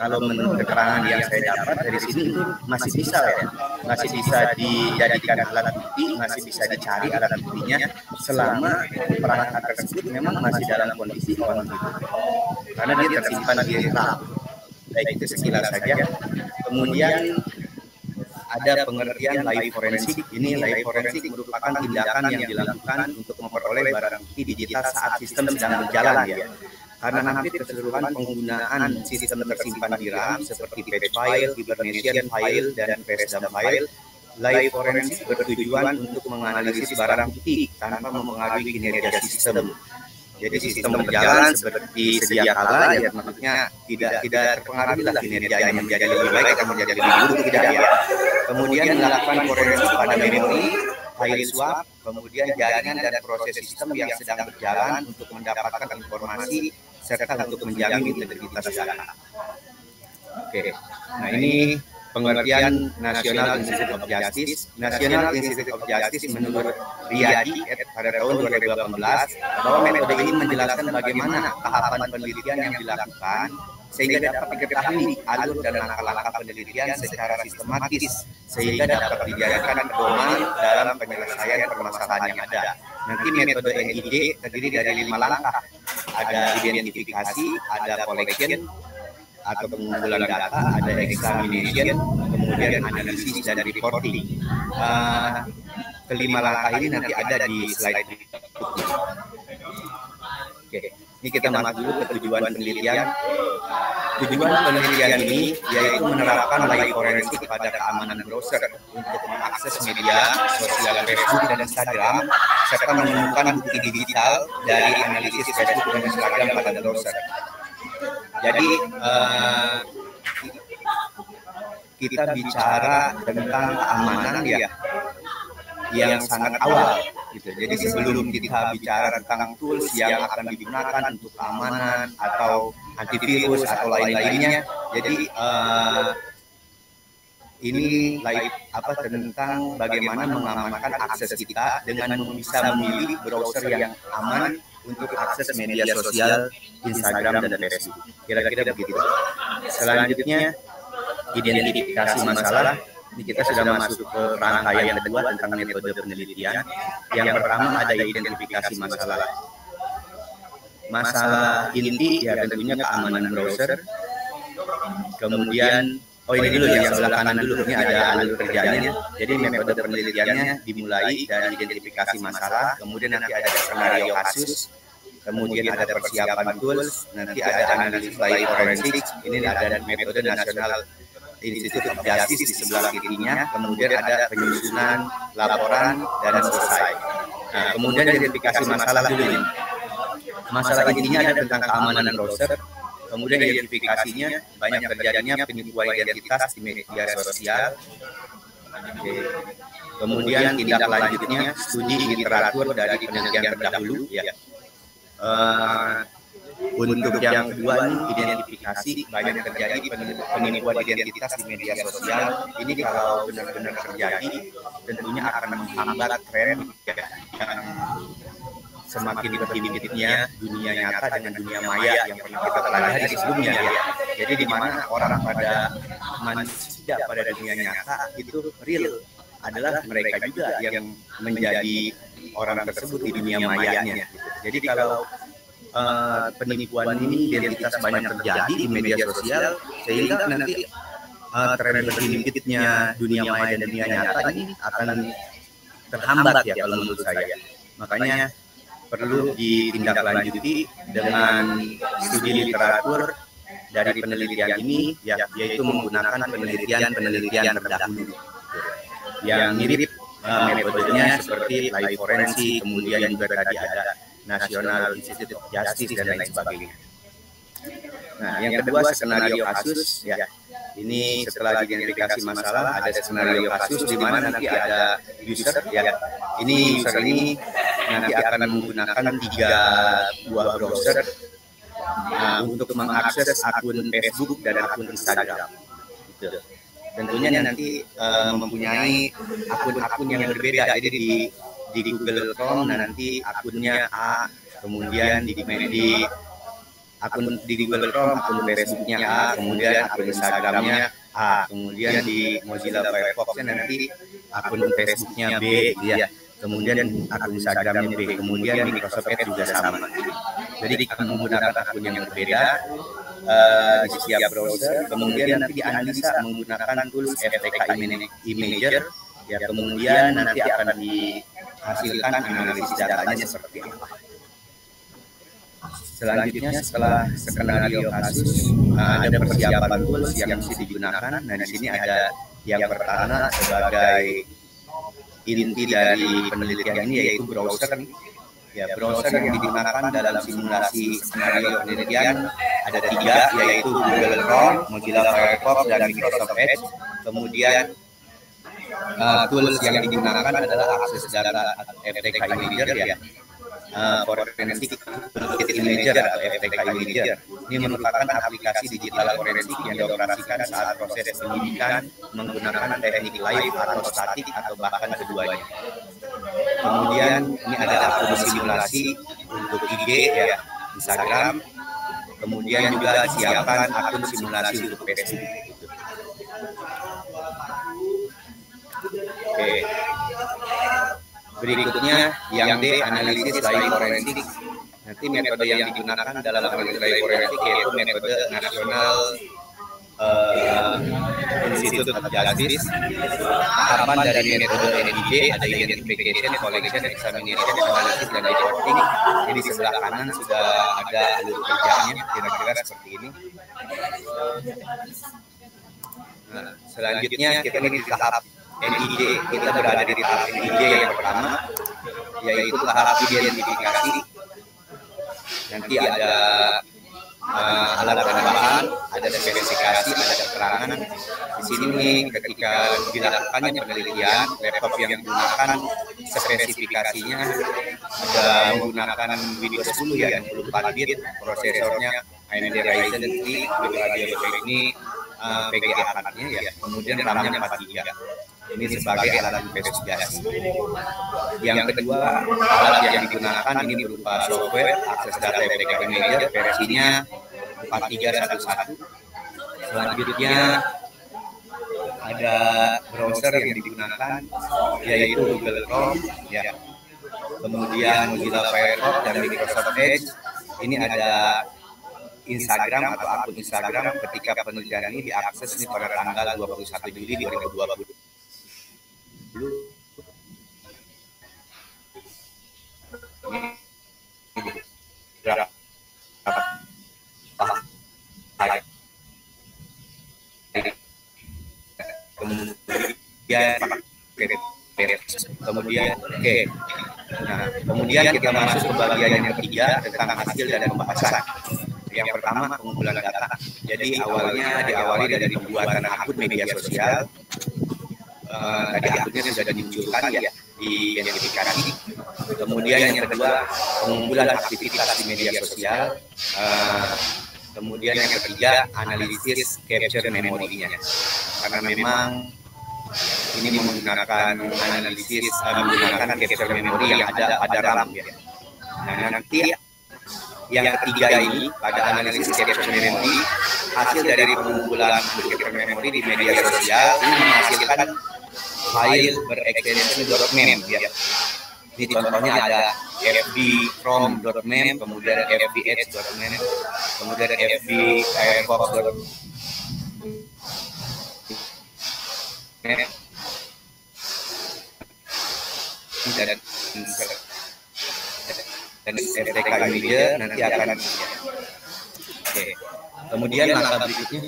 kalau menurut keterangan yang saya dapat dari sini itu masih bisa ya, masih bisa dijadikan alat bukti, masih bisa dicari alat buktinya selama perangkat tersebut memang masih dalam kondisi on gitu. Karena dia tersimpan di RAM. Baik, itu sekilas saja. Kemudian ada pengertian live forensik. Ini live forensik merupakan tindakan yang dilakukan untuk memperoleh barang bukti digital saat sistem sedang berjalan ya. Karena hampir keseluruhan penggunaan sistem tersimpan di RAM seperti page file, hibernation file, dan face-dump file, live forensik bertujuan untuk menganalisis barang bukti tanpa mempengaruhi kinerja sistem. Jadi sistem berjalan seperti sedia kala ya, maksudnya tidak terpengaruhi lah kinerjanya menjadi lebih baik atau menjadi lebih buruk, tidak ya. Kemudian dilakukan forensik pada memori, file swap, kemudian jaringan dan proses sistem yang sedang berjalan untuk mendapatkan informasi serta untuk menjamin integritas data. Oke, nah ini pengertian National Institute of Justice. National Institute of Justice menurut Riyadi pada tahun 2018 bahwa metode ini menjelaskan bagaimana tahapan penelitian yang dilakukan sehingga dapat diketahui alur dan langkah-langkah penelitian secara sistematis sehingga dapat dijadikan pedoman dalam penyelesaian permasalahan yang ada. Nanti metode NIJ terdiri dari 5 langkah. Ada identifikasi, ada collection atau pengumpulan data, ada examination, kemudian analisis dan reporting. Kelima langkah ini nanti ada di slide berikutnya. Oke, ini kita masuk dulu ke tujuan penelitian. Tujuan penelitian ini yaitu menerapkan live forensik pada keamanan browser untuk mengakses media sosial Facebook dan Instagram serta menemukan bukti digital dari analisis Facebook dan Instagram pada browser. Jadi kita bicara tentang keamanan ya yang sangat awal gitu. Jadi sebelum kita bicara tentang tools yang akan digunakan untuk keamanan atau antivirus atau lain-lainnya, jadi ini tentang bagaimana mengamankan akses kita dengan bisa memilih browser yang aman untuk akses media sosial Instagram dan Facebook. Kira-kira begitu. Selanjutnya identifikasi masalah. Ini kita sudah masuk ke rangkaian kedua tentang metode penelitian. Yang pertama ada identifikasi masalah. Masalah inti ya tentunya keamanan browser. Kemudian ini dulu yang sebelah kanan dulu, ini ada alur kerjanya. Jadi metode penelitiannya dimulai dari identifikasi masalah, kemudian nanti ada skenario kasus, kemudian ada persiapan tools, nanti ada analisis live forensik, ini ada metode National Institute of Justice di sebelah kirinya, kemudian ada penyusunan laporan dan selesai. Nah, kemudian identifikasi masalah dulu ini. Masalah intinya ada tentang keamanan browser. Kemudian identifikasinya banyak terjadinya penipuan identitas di media sosial. Kemudian tindak lanjutnya studi literatur dari penelitian terdahulu ya. Untuk yang kedua ini identifikasi banyak terjadi penipuan identitas di media sosial. Ini kalau benar-benar terjadi tentunya akan menghambat tren yang semakin berhimpitnya dunia nyata dengan dunia maya yang pernah kita pelajari sebelumnya ya. Jadi di mana orang pada manusia pada dunia nyata itu real adalah mereka juga yang menjadi orang tersebut di dunia mayanya. Jadi kalau penipuan ini identitas banyak terjadi di media sosial sehingga nanti tren berhimpitnya dunia maya dan dunia nyata ini akan terhambat ya kalau menurut saya. Makanya perlu ditindaklanjuti dengan studi literatur dari penelitian ini ya, yaitu menggunakan penelitian terdahulu yang mirip metodenya seperti live forensik, kemudian juga tadi ada National Institute of Justice dan lain sebagainya. Nah, yang kedua skenario kasus ya. Ini setelah identifikasi masalah ada skenario kasus di mana nanti ada user ya. Ini user ini nanti akan menggunakan 3 buah browser untuk mengakses akun Facebook dan akun Instagram. Gitu. Tentunya nanti mempunyai akun-akun yang berbeda. Jadi di Google Chrome nanti akunnya A, kemudian di akun di Google Chrome, akun Facebooknya A, kemudian akun Instagramnya A, kemudian di Mozilla Firefox nanti akun Facebooknya B, ya. Kemudian akun Instagramnya B, kemudian Microsoft Edge juga sama. Jadi kita menggunakan akun yang berbeda di setiap browser, kemudian nanti dianalisa menggunakan tools FTK Imager, ya, kemudian nanti akan dihasilkan analisis datanya seperti apa. Selanjutnya setelah skenario kasus ada persiapan tools yang mesti digunakan. Nah, di sini ada yang pertama sebagai inti dari penelitian ini yaitu browser. Ya, browser yang digunakan dalam simulasi skenario penelitian ada 3, yaitu Google Chrome, Mozilla Firefox, dan Microsoft Edge. Kemudian tools yang digunakan adalah akses data FTK Imager, ya, Forensic Imager atau FTK Imager. Ini merupakan aplikasi digital forensik yang dioperasikan saat proses penyidikan menggunakan teknik live atau statik atau bahkan keduanya. Kemudian ini ada akun simulasi untuk IG, ya, Instagram. Kemudian juga siapkan akun simulasi untuk Facebook. Oke. Berikutnya yang D, analisis live forensik. Nanti metode yang digunakan dalam analisis live forensik yaitu metode nasional Institute of Justice. Tahapan dari metode NIJ ada identification, collection, examination, analysis, dan reporting. Jadi di sebelah kanan sudah ada alur kerjanya, kira-kira seperti ini. Nah, selanjutnya kita ini di tahap NIJ, kita berada di tahap NIJ yang pertama, yaitu tahap identifikasi. Nanti ada alat dan bahan, ada verifikasi, ada keterangan. Di sini nih ketika dilakukannya penelitian, laptop yang digunakan spesifikasinya ada menggunakan Windows 10, ya, 64 bit, prosesornya AMD Ryzen 3 with radio teknik VGA 4-nya, ya, kemudian RAM-nya 4 GB. Ini sebagai alat investigasi. Yang kedua, alat yang digunakan ini berupa software akses data FTK Imager, versinya 4311. Selanjutnya ada browser yang digunakan yaitu Google Chrome, ya. Kemudian Mozilla Firefox dan Microsoft Edge. Ini ada Instagram atau akun Instagram ketika penelitian ini diakses nih pada tanggal 21 Juli 2020. Kemudian oke. Nah, kemudian kita masuk ke bagian yang ketiga tentang hasil dan pembahasan. Yang pertama, pengumpulan data. Jadi awalnya diawali dari pembuatan akun media sosial. Tadi akunnya sudah dimunculkan, ya, di identifikasi. Kemudian yang kedua, pengumpulan aktivitas di media sosial. Kemudian yang ketiga, analisis capture memorinya. Karena memang ini menggunakan analisis menggunakan capture memori yang ada pada RAM, ya. Nah, nanti yang ketiga ini pada analisis capture memori, hasil dari pengumpulan capture memori di media sosial ini menghasilkan file berekstensi.mem, ya. Ini contohnya ada fb.from.mem, kemudian fbh.mem, kemudian fb.firefox.mem, dan FTK Imager nanti akan. Oke. Kemudian langkah berikutnya.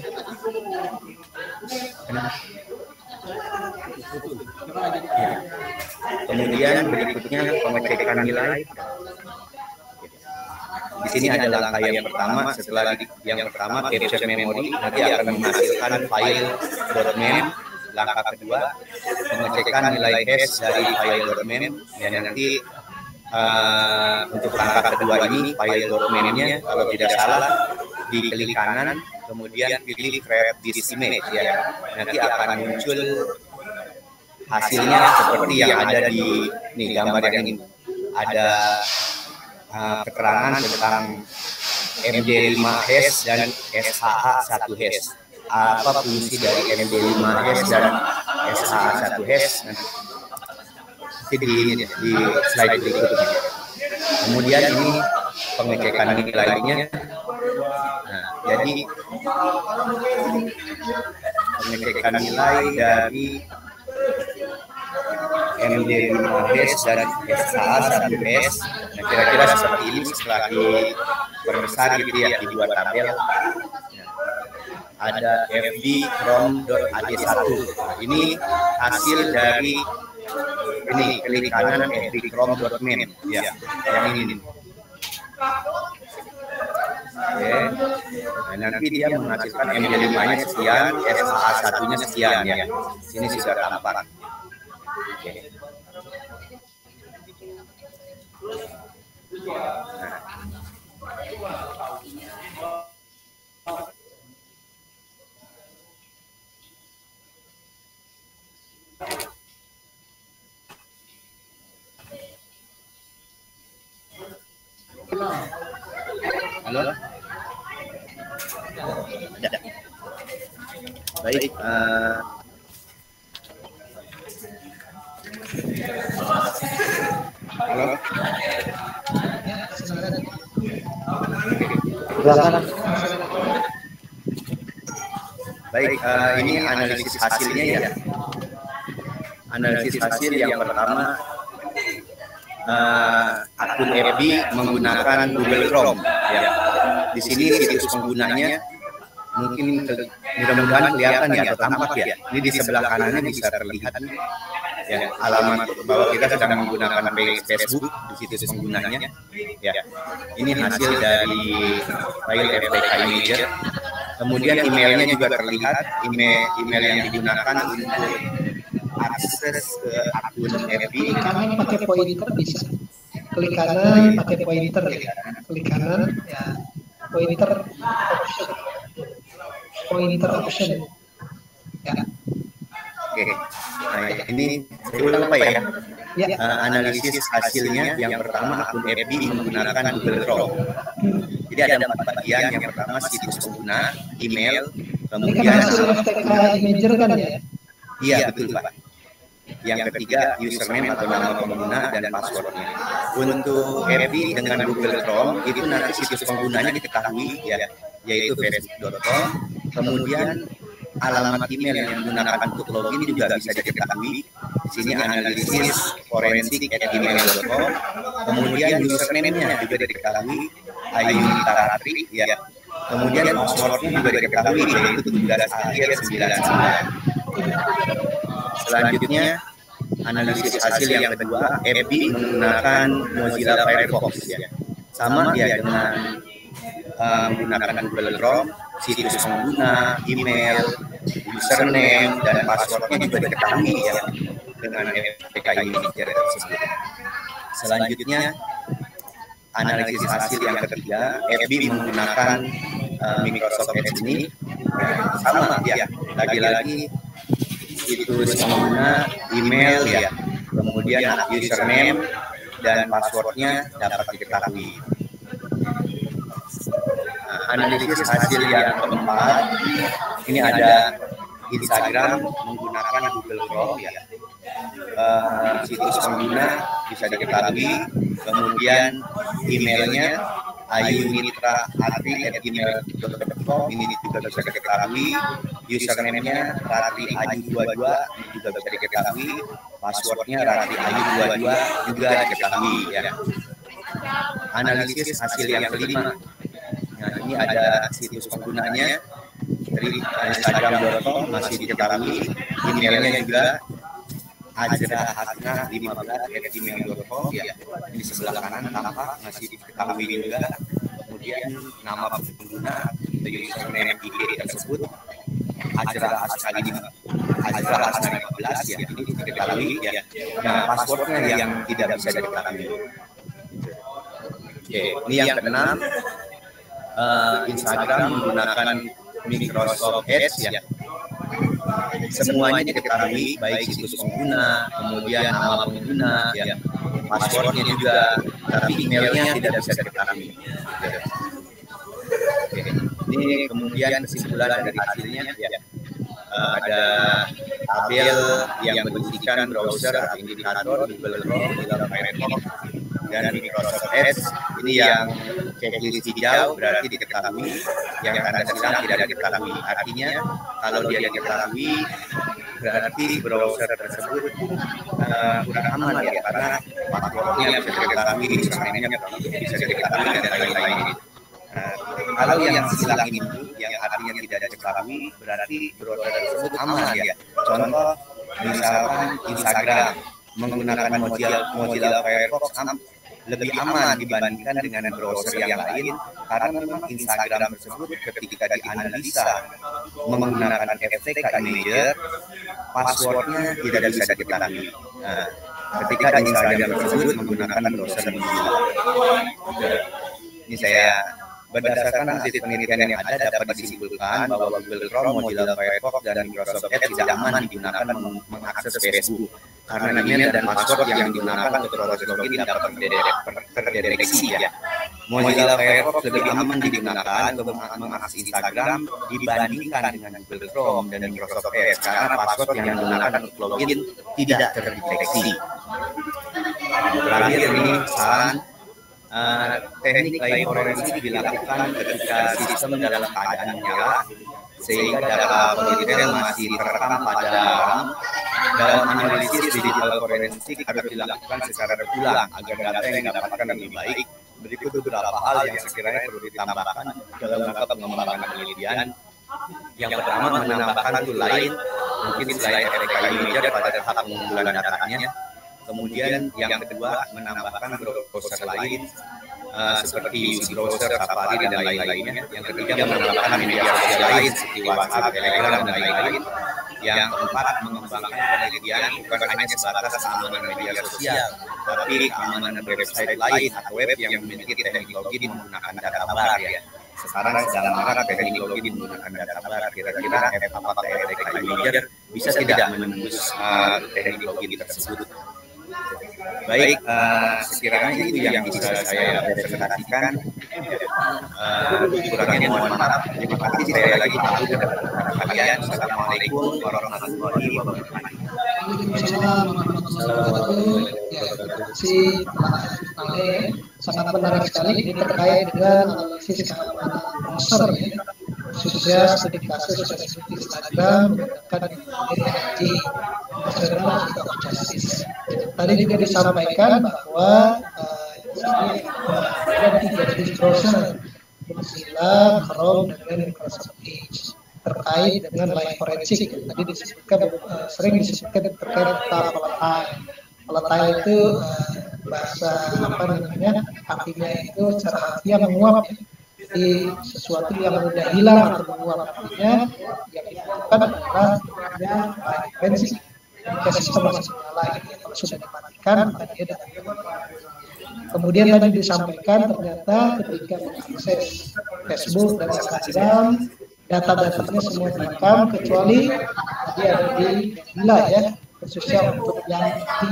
Ya. Kemudian berikutnya pengecekan nilai. Di sini ada langkah yang pertama. Setelah yang pertama capture memory, nanti akan menghasilkan file .mem. Langkah kedua pengecekan nilai hash dari file.mem, ya, nanti untuk langkah kedua ini file.mem-nya kalau tidak salah diklik kanan, kemudian pilih create this image, ya. Nanti akan muncul hasilnya seperti yang ada di gambar yang ini. Ada keterangan tentang MD5 hash dan SHA 1 hash. Apa fungsi dari MD5 hash dan SHA 1 hash? Nanti di slide berikutnya. Kemudian ini pengecekan nilainya. Nah, jadi pengecekan nilai dari MD5 hash dan SHA 1 hash. Nah, kira-kira seperti ini setelah diperbesar gitu ya, dibuat tabel. Ada fb.chrome.ad1. Ini hasil dari ini klik kanan fb.chrome.mem ya, yang ini. Oke. Nah, nanti dia menghasilkan MD5-nya sekian, SHA1-nya sekian ya. Sini sudah tampak. Oke. Halo. Ya. Baik. Halo. Baik, ini analisis hasilnya ya. Analisis hasil yang pertama, akun FB menggunakan Google Chrome ya. Di sini situs penggunanya mungkin mudah-mudahan kelihatan ya atau tampak ya. Ini di sebelah kanannya bisa terlihat ya alamat bahwa kita sedang menggunakan page Facebook di situs penggunanya ya. Ini hasil dari file FTK Imager. Kemudian emailnya juga terlihat, email yang digunakan untuk akses ke akun FB. Klik kanan pakai pointer bisa. Klik kanan pakai pointer ya. Klik kanan ya. Pointer option. Ya. Oke. Nah, ini saya ulang apa ya? Ya. Analisis hasilnya yang pertama akun FB menggunakan Google Chrome. Jadi ada 4 bagian. Yang pertama situs pengguna, email, kemudian hasil FTK Imager kan ya? Iya betul Pak. Yang ketiga username atau nama pengguna dan passwordnya. Untuk FB dengan Google Chrome itu nanti situs penggunanya diketahui ya, yaitu facebook.com. Kemudian alamat email yang digunakan untuk login juga bisa diketahui. Di sini analisis forensik@gmail.com. Kemudian username-nya juga diketahui, Ayunita Ratri ya. Kemudian passwordnya juga diketahui, yaitu 17 Selanjutnya analisis hasil yang kedua, FB menggunakan Mozilla Firefox ya. Sama ya dengan menggunakan Google Chrome, situs pengguna, email, username dan passwordnya juga diketahui ya dengan FTK Imager tersebut. Selanjutnya analisis hasil yang ketiga, FB menggunakan Microsoft Edge ini sama ya, lagi-lagi situs pengguna, email ya, kemudian username dan passwordnya dapat diketahui. Analisis hasil yang keempat, ini ada Instagram menggunakan Google Chrome ya. Situs pengguna bisa diketahui, kemudian emailnya ayunitra@gmail.com ini juga bisa diketahui, username-nya ratiayu22 ini juga bisa diketahui, passwordnya ratiayu22 juga diketahui ya. Analisis hasil yang kelima, nah ini ada situs penggunanya dari instagram.com masih diketahui, emailnya juga ajrahasna15@gmail.com ya. Di sebelah kanan tampak masih diketahui juga. Kemudian nama pengguna atau username IG tersebut ajrahasna15 ya, ini diketahui ya. Nah, passwordnya yang tidak bisa diketahui. Oke, ini yang keenam, Instagram menggunakan Microsoft Edge ya. Semuanya diketahui, baik situs pengguna, kemudian nama pengguna, ya, passwordnya juga, tapi emailnya tidak bisa diketahui. Ini kemudian kesimpulan dari hasilnya ya. Ada tabel yang berisikan browser atau indikator Google Chrome, Mozilla Firefox, dan Microsoft Edge. Ini yang checklist hijau berarti diketahui, yang tanda silang tidak diketahui. Artinya kalau dia diketahui berarti browser tersebut kurang aman ya, karena passwordnya bisa diketahui, username-nya bisa diketahui dan lain-lain. Kalau yang silang ini yang artinya tidak diketahui berarti browser tersebut aman ya. Contoh misalkan Instagram menggunakan Mozilla Firefox lebih aman dibandingkan dengan browser yang lain, karena memang Instagram tersebut ketika dianalisa menggunakan FTK Imager, passwordnya tidak bisa diketahui. Nah, ketika Instagram tersebut menggunakan browser Mozilla. Ini saya berdasarkan hasil penelitian yang ada dapat disimpulkan bahwa Google Chrome, Mozilla Firefox, dan Microsoft Edge tidak aman digunakan mengakses Facebook, karena email dan password yang digunakan untuk proses login dapat terdeteksi ya. Mozilla Firefox lebih aman digunakan untuk mengakses Instagram dibandingkan dengan Google Chrome dan Microsoft Edge, karena password yang digunakan untuk login tidak terdeteksi. Terakhir ini saran. Teknik live forensik dilakukan ketika sistem dalam keadaan menyala, sehingga data penelitian masih terekam pada RAM. Dalam analisis digital forensik harus dilakukan secara berulang agar data yang didapatkan lebih baik. Berikut beberapa hal yang sekiranya perlu ditambahkan dalam rangka pengembangan penelitian. Yang pertama, menambahkan tool lain, mungkin selain FTK Imager pada tahap pengumpulan datanya. Kemudian yang kedua, menambahkan browser lain seperti browser, Safari, dan lain-lainnya. Yang ketiga, menambahkan media sosial lain seperti WhatsApp, Telegram, dan lain-lain. Yang keempat, mengembangkan penelitian bukan hanya sebatas keamanan media sosial, tapi keamanan website lain atau web yang memiliki teknik login menggunakan data bar ya. Sekarang dalam marak teknik login menggunakan data bar, kira-kira apakah FTK Imager bisa tidak menembus teknik login tersebut? Baik, sekiranya itu yang bisa saya presentasikan. Kurangnya mohon maaf. Terima kasih sekali lagi kepada kalian. Assalamualaikum warahmatullahi wabarakatuh. Sangat menarik sekali ini terkait dengan analisis keamanan browser ya, khususnya studi kasus spesifik Instagram menggunakan teknologi National Institute of Justice. Tadi juga disampaikan bahwa ini ada 3 jenis browser, Mozilla, Chrome, dan Microsoft Edge, terkait dengan live forensik. Tadi disebutkan sering disebutkan terkait data volatile. Volatile itu bahasa artinya itu secara harfiah menguap ya. Jadi sesuatu yang mudah hilang atau menguap, artinya yang dibutuhkan adalah ada live forensik. Jika sistem masih menyala gitu ya, kalau sudah dimatikan maka dia dapat. Kemudian tadi disampaikan ternyata ketika mengakses Facebook dan Instagram, data-datanya semua direkam kecuali tadi ada di Mozilla ya, khususnya untuk yang di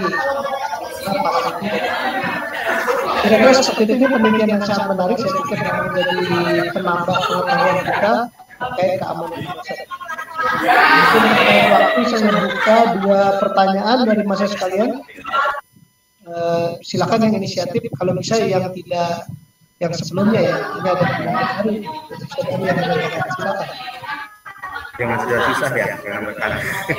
kira-kira seperti itu. Penelitian yang sangat menarik, saya pikir akan menjadi penambah pengetahuan kita terkait keamanan browser. Mungkin waktu saya membuka 2 pertanyaan dari masa sekalian. Silakan yang inisiatif, kalau bisa yang tidak yang sebelumnya ya, ini ada pertanyaan baru. Silakan. Jangan sudah susah ya, jangan berkala.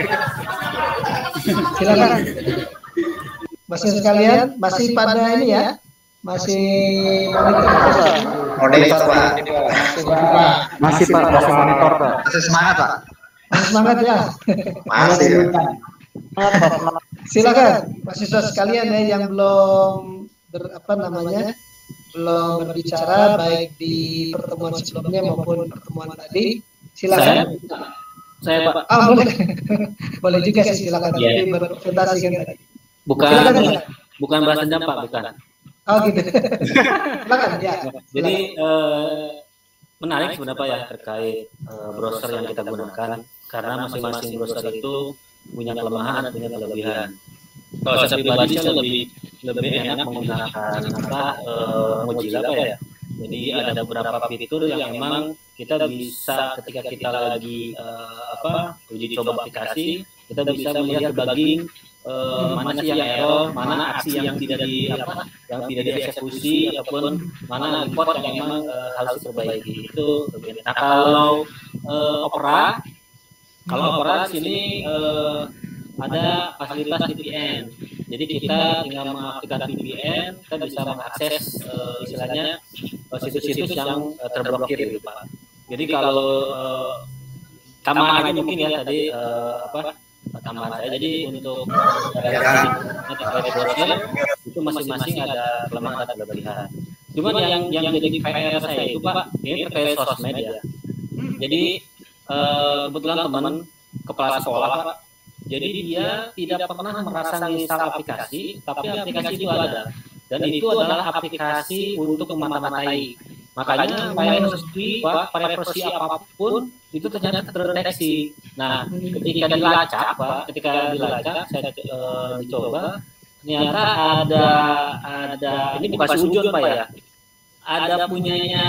Silakan. Masih sekalian, masih pada ini ya, masih monitor Pak. Masih Pak, masih monitor Pak. Masih semangat Pak. Masih semangat ya. Masih. Silakan mahasiswa sekalian ya yang belum belum berbicara baik di pertemuan sebelumnya maupun pertemuan tadi. Silakan. Saya Pak. Boleh. Boleh juga sih, silakan. Tapi berpresentasi kan tadi. Bukan bahasa dendam Pak, bukan. Oh gitu. Silakan ya. Jadi menarik sebenarnya ya terkait browser yang kita gunakan, karena masing-masing browser itu punya kelemahan dan punya kelebihan. Kalau saya pribadi saya lebih enak menggunakan Mozilla Pak ya, Jadi ada beberapa fitur yang memang kita bisa ketika kita lagi uji coba aplikasi, kita bisa melihat debugging mana sih yang error, mana aksi yang tidak dieksekusi, ataupun mana import yang memang harus diperbaiki. Itu. Nah, kalau Opera sini ada fasilitas VPN. Jadi kita tinggal mengaktifkan VPN, kita bisa mengakses istilahnya situs-situs yang terblokir gitu Pak. Jadi kalau tambahan mungkin ya tadi tambahan saya. Jadi untuk browser itu masing-masing ada kelemahan dan kelebihan. Cuman yang jadi PR saya itu Pak, ini terkait sosmed ya. Jadi kebetulan teman kepala sekolah Pak, jadi dia tidak pernah merasa menginstal aplikasi, tapi aplikasi itu ada. Dan itu adalah aplikasi untuk memata-matai. Makanya privacy apapun itu ternyata terdeteksi. Nah, ketika dilacak, saya dicoba, ternyata ada ini bukan sujud Pak ya. Ada punyanya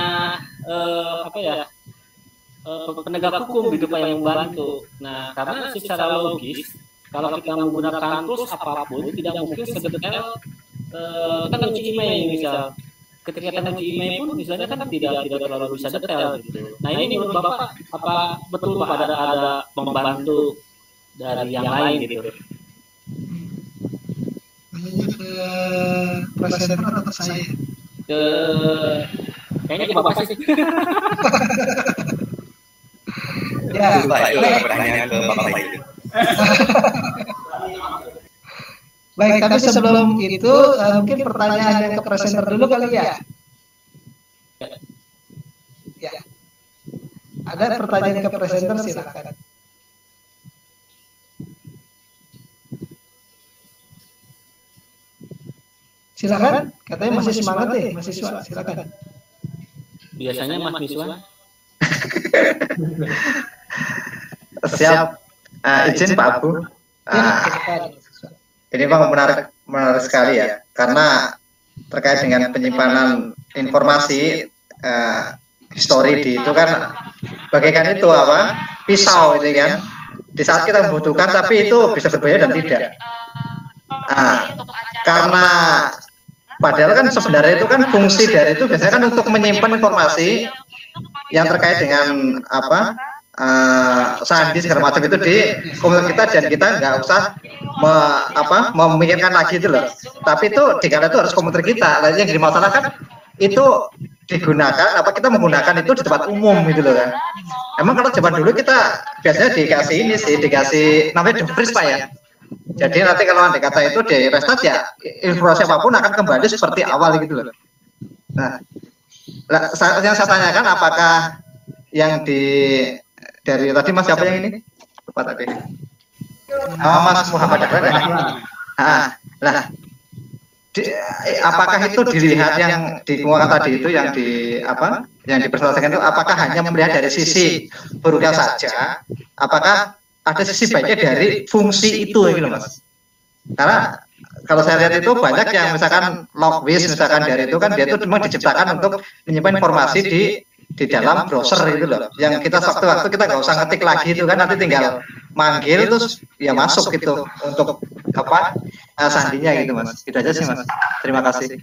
penegak hukum gitu Pak yang membantu. Nah, karena secara logis kalau kita menggunakan tools apapun tidak mungkin sedetail kan kunci email misal. Ketika kita kunci email pun misalnya kan tidak terlalu bisa detail gitu. Nah, ini menurut Bapak apa betul Pak ada pembantu dari yang lain gitu? Ke presenter atau saya? Kayaknya ke Bapak sih. Ya, pertanyaan ke Bapak itu. Baik, tapi sebelum itu mungkin pertanyaan yang ke presenter dulu kali ya. Ya. Ada pertanyaan ke presenter, silakan. Silakan, katanya masih semangat deh, mahasiswa, silakan. Biasanya mahasiswa. Siap. Izin Pak Abu. Ini Bang menarik sekali ya, karena terkait dengan penyimpanan informasi history di itu kan bagaikan itu pisau itu kan. Di saat kita membutuhkan tapi itu bisa berbahaya dan tidak. Karena padahal kan sebenarnya itu kan fungsi dari itu biasanya kan untuk menyimpan informasi yang terkait dengan sandi segala macam itu di komputer kita, dan kita nggak usah memikirkan lagi itu loh. Tapi itu dikala itu harus komputer kita. Lalu yang jadi masalah kan itu digunakan kita menggunakan itu di tempat umum gitu loh kan. Emang kalau zaman dulu kita biasanya dikasih namanya defreeze Pak ya. Jadi nanti kalau andai kata itu di restart ya informasi apapun akan kembali seperti awal gitu loh. Nah, yang saya tanyakan apakah yang dari tadi Mas siapa yang ini? Lupa tadi. Mas Muhammad Akbar ya. Apakah itu dilihat yang dikemukakan tadi itu yang dipresentasikan itu apakah hanya melihat dari sisi buruknya saja? Apakah ada sisi baiknya dari fungsi itu gitu Mas? Karena kalau saya lihat itu banyak yang misalkan Logwish misalkan dari itu kan dia itu memang diciptakan untuk menyimpan informasi di dalam browser itu loh, yang kita waktu kita nggak usah ngetik lagi itu kan, nanti tinggal manggil terus ya masuk gitu untuk sandinya gitu Mas. Itu aja sih Mas. Terima kasih.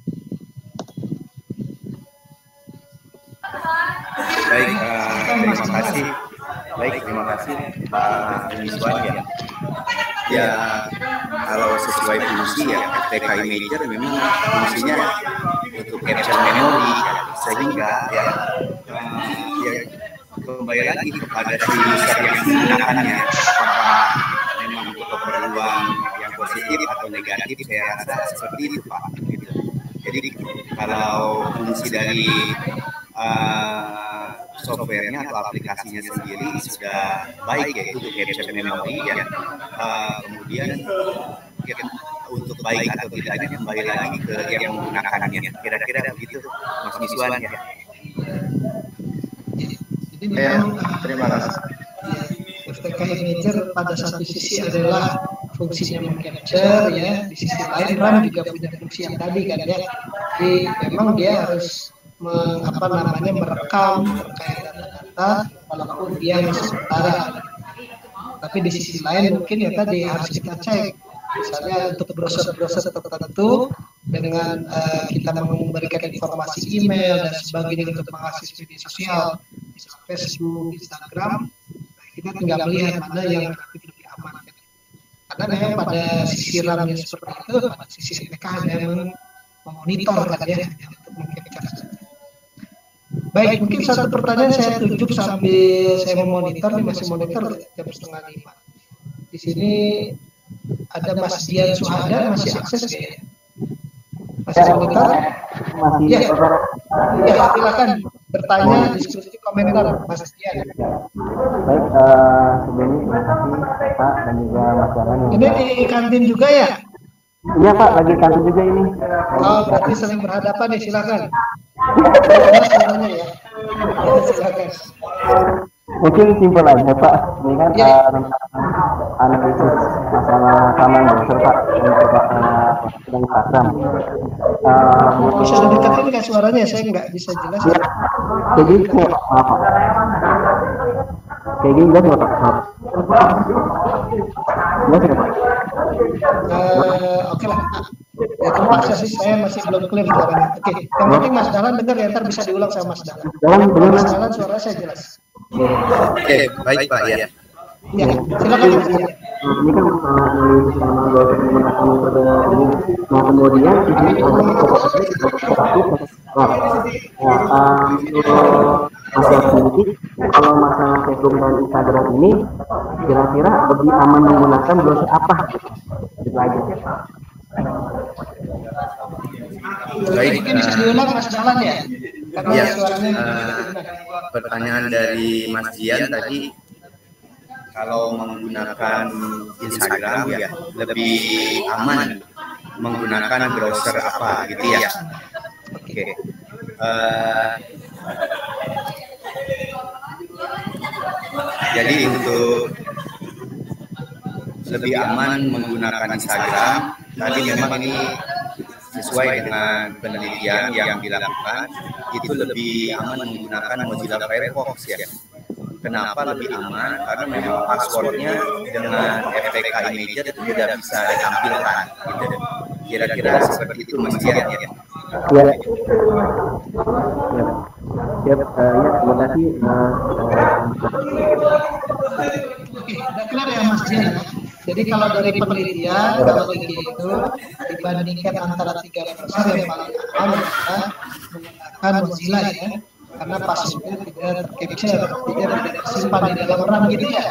Terima kasih Pak Miswan ya. Ya kalau sesuai fungsi ya FTK Imager memang fungsinya untuk capture memori, sehingga ya kembali lagi kepada si user yang menggunakannya, apakah memang untuk keperluan yang positif atau negatif, saya rasa seperti itu Pak. Gitu. Jadi kalau fungsi dari softwarenya atau aplikasinya sendiri sudah baik ya, untuk capture memori ya, kemudian untuk baik atau tidaknya kembali lagi ke yang menggunakannya, kira-kira begitu Mas Miswan ya. Jadi memang terima kasih. FTK Imager pada satu sisi adalah fungsinya mengcapture ya, di sisi lain RAM juga punya fungsi yang tadi kan ya. Jadi memang dia harus merekam terkait data-data walaupun dia masih sementara. Tapi di sisi lain mungkin ya tadi harus kita cek, misalnya untuk browser-browser tertentu dengan kita memberikan informasi email dan sebagainya untuk mengakses media sosial, misalnya Facebook, Instagram, kita tinggal melihat mana yang relatif lebih aman. Karena memang pada sisi RAM-nya seperti itu, pada sisi STK ada yang memonitor kan ya, untuk mengcapture. Baik, mungkin satu pertanyaan saya tunjuk sambil saya memonitor, ini masih monitor jam 4:30. Di sini ada Mas Dian Suhada, masih akses ya? Masih monitor? Masih. Ya, silakan bertanya, diskusi, komentar, Mas Dian. Baik, sebelumnya terima kasih Pak dan juga Mas Jalan. Ini di kantin juga ya? Iya Pak, lagi kantin juga ini. Oh, berarti saling berhadapan ya, silakan. Suaranya ya. Silakan. Mungkin simpel aja Pak, ini kan tentang analisis masalah keamanan browser Pak untuk sedang Instagram. Bisa didekatin nggak suaranya? Saya nggak bisa jelas. Ya. Jadi apa? Kayak gini jelas nggak Pak? Jelas nggak Pak? Oke lah. Ya terpaksa sih, saya masih belum clear suaranya. Oke, yang penting Mas Dahlan dengar ya, ntar bisa diulang sama Mas Dahlan. Mas Dahlan suara saya jelas. Oke, baik Pak ya. Ya, silakan Mas Dahlan. Ini kan sama browser menggunakan metode ini. Nah kemudian ini masalah sendiri, kalau masalah Facebook dan Instagram ini kira-kira lebih aman menggunakan browser apa? Itu aja. Baik, mungkin bisa diulang Mas Dahlan ya? Karena ya, suaranya pertanyaan dari Mas Dian tadi, kalau menggunakan Instagram ya lebih aman menggunakan browser apa gitu ya? Oke. Jadi untuk lebih aman menggunakan Instagram, tadi memang ini sesuai dengan penelitian yang dilakukan, itu lebih aman menggunakan Mozilla Firefox ya. Kenapa lebih aman? Karena memang passwordnya dengan FTK Imager itu tidak bisa ditampilkan. Gitu. Kira-kira seperti itu Mas Dian ya. Ya. Ya, terima kasih. Oke, udah clear ya Mas Dian ya? Jadi kalau dari penelitian, kalau begitu dibandingkan antara 3 browser yang paling aman adalah menggunakan Mozilla ya, karena passwordnya tidak tercapture, tidak tersimpan di dalam RAM gitu ya.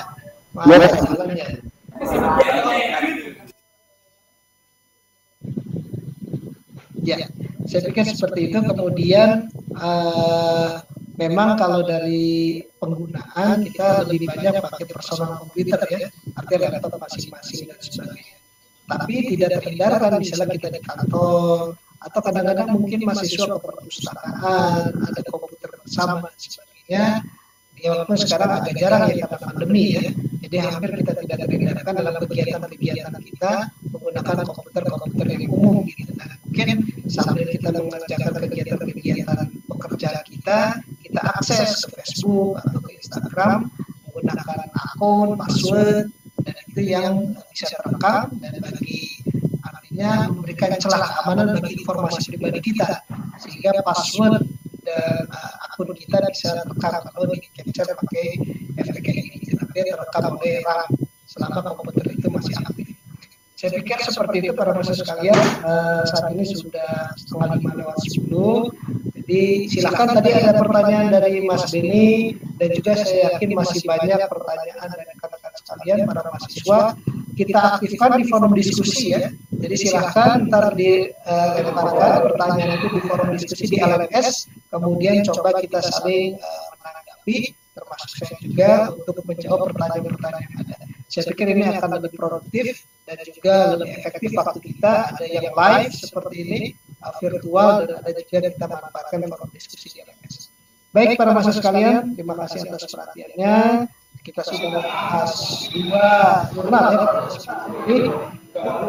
Ya, saya pikir seperti itu. Kemudian memang kalau dari penggunaan kita lebih banyak pakai personal komputer ya, artinya laptop masing-masing dan sebagainya. Tapi tidak terhindarkan misalnya kita di kantor atau kadang-kadang mungkin mahasiswa ke perpustakaan, ada komputer bersama dan sebagainya. Ya walaupun sekarang agak jarang ya karena pandemi ya. Jadi hampir kita tidak terhindarkan dalam kegiatan-kegiatan kita menggunakan komputer-komputer yang umum gitu. Nah, mungkin sambil kita mengerjakan kegiatan-kegiatan pekerjaan kita akses ke Facebook atau ke Instagram menggunakan akun, password, dan itu yang bisa terekam dan artinya memberikan celah keamanan bagi informasi pribadi kita, sehingga password dan akun kita bisa terekam kalau di capture pakai FTK ini, tapi terekam oleh RAM selama komputer itu masih aktif. Saya pikir seperti itu para mahasiswa sekalian. Saat ini sudah 4:30 Jadi silakan, tadi ada pertanyaan dari Mas Denny dan juga saya yakin masih banyak pertanyaan dari rekan-rekan sekalian para mahasiswa. Kita aktifkan di forum diskusi ya. Jadi silakan ntar dilemparkan pertanyaan itu di forum diskusi di LMS. Kemudian coba kita saling menanggapi, termasuk saya juga untuk menjawab pertanyaan-pertanyaan yang ada. Saya pikir ini akan lebih produktif dan juga lebih efektif waktu kita. Ada yang live seperti ini, virtual, dan ada juga kita manfaatkan forum diskusi di LMS. Baik para mahasiswa sekalian, terima kasih atas perhatiannya. Kita sudah membahas 2 jurnal ya ini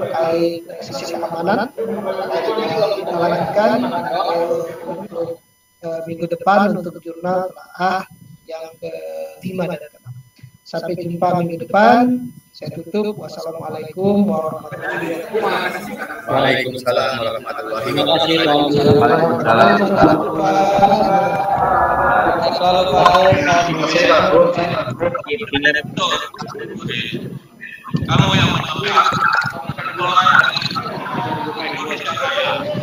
terkait sisi keamanan. Kita lanjutkan untuk minggu depan untuk jurnal telaah yang ke-5 dan ke-6. Sampai jumpa minggu depan. Saya tutup. Wassalamualaikum warahmatullahi wabarakatuh. Waalaikumsalam warahmatullahi Terima kasih, Kamu yang menyampaikan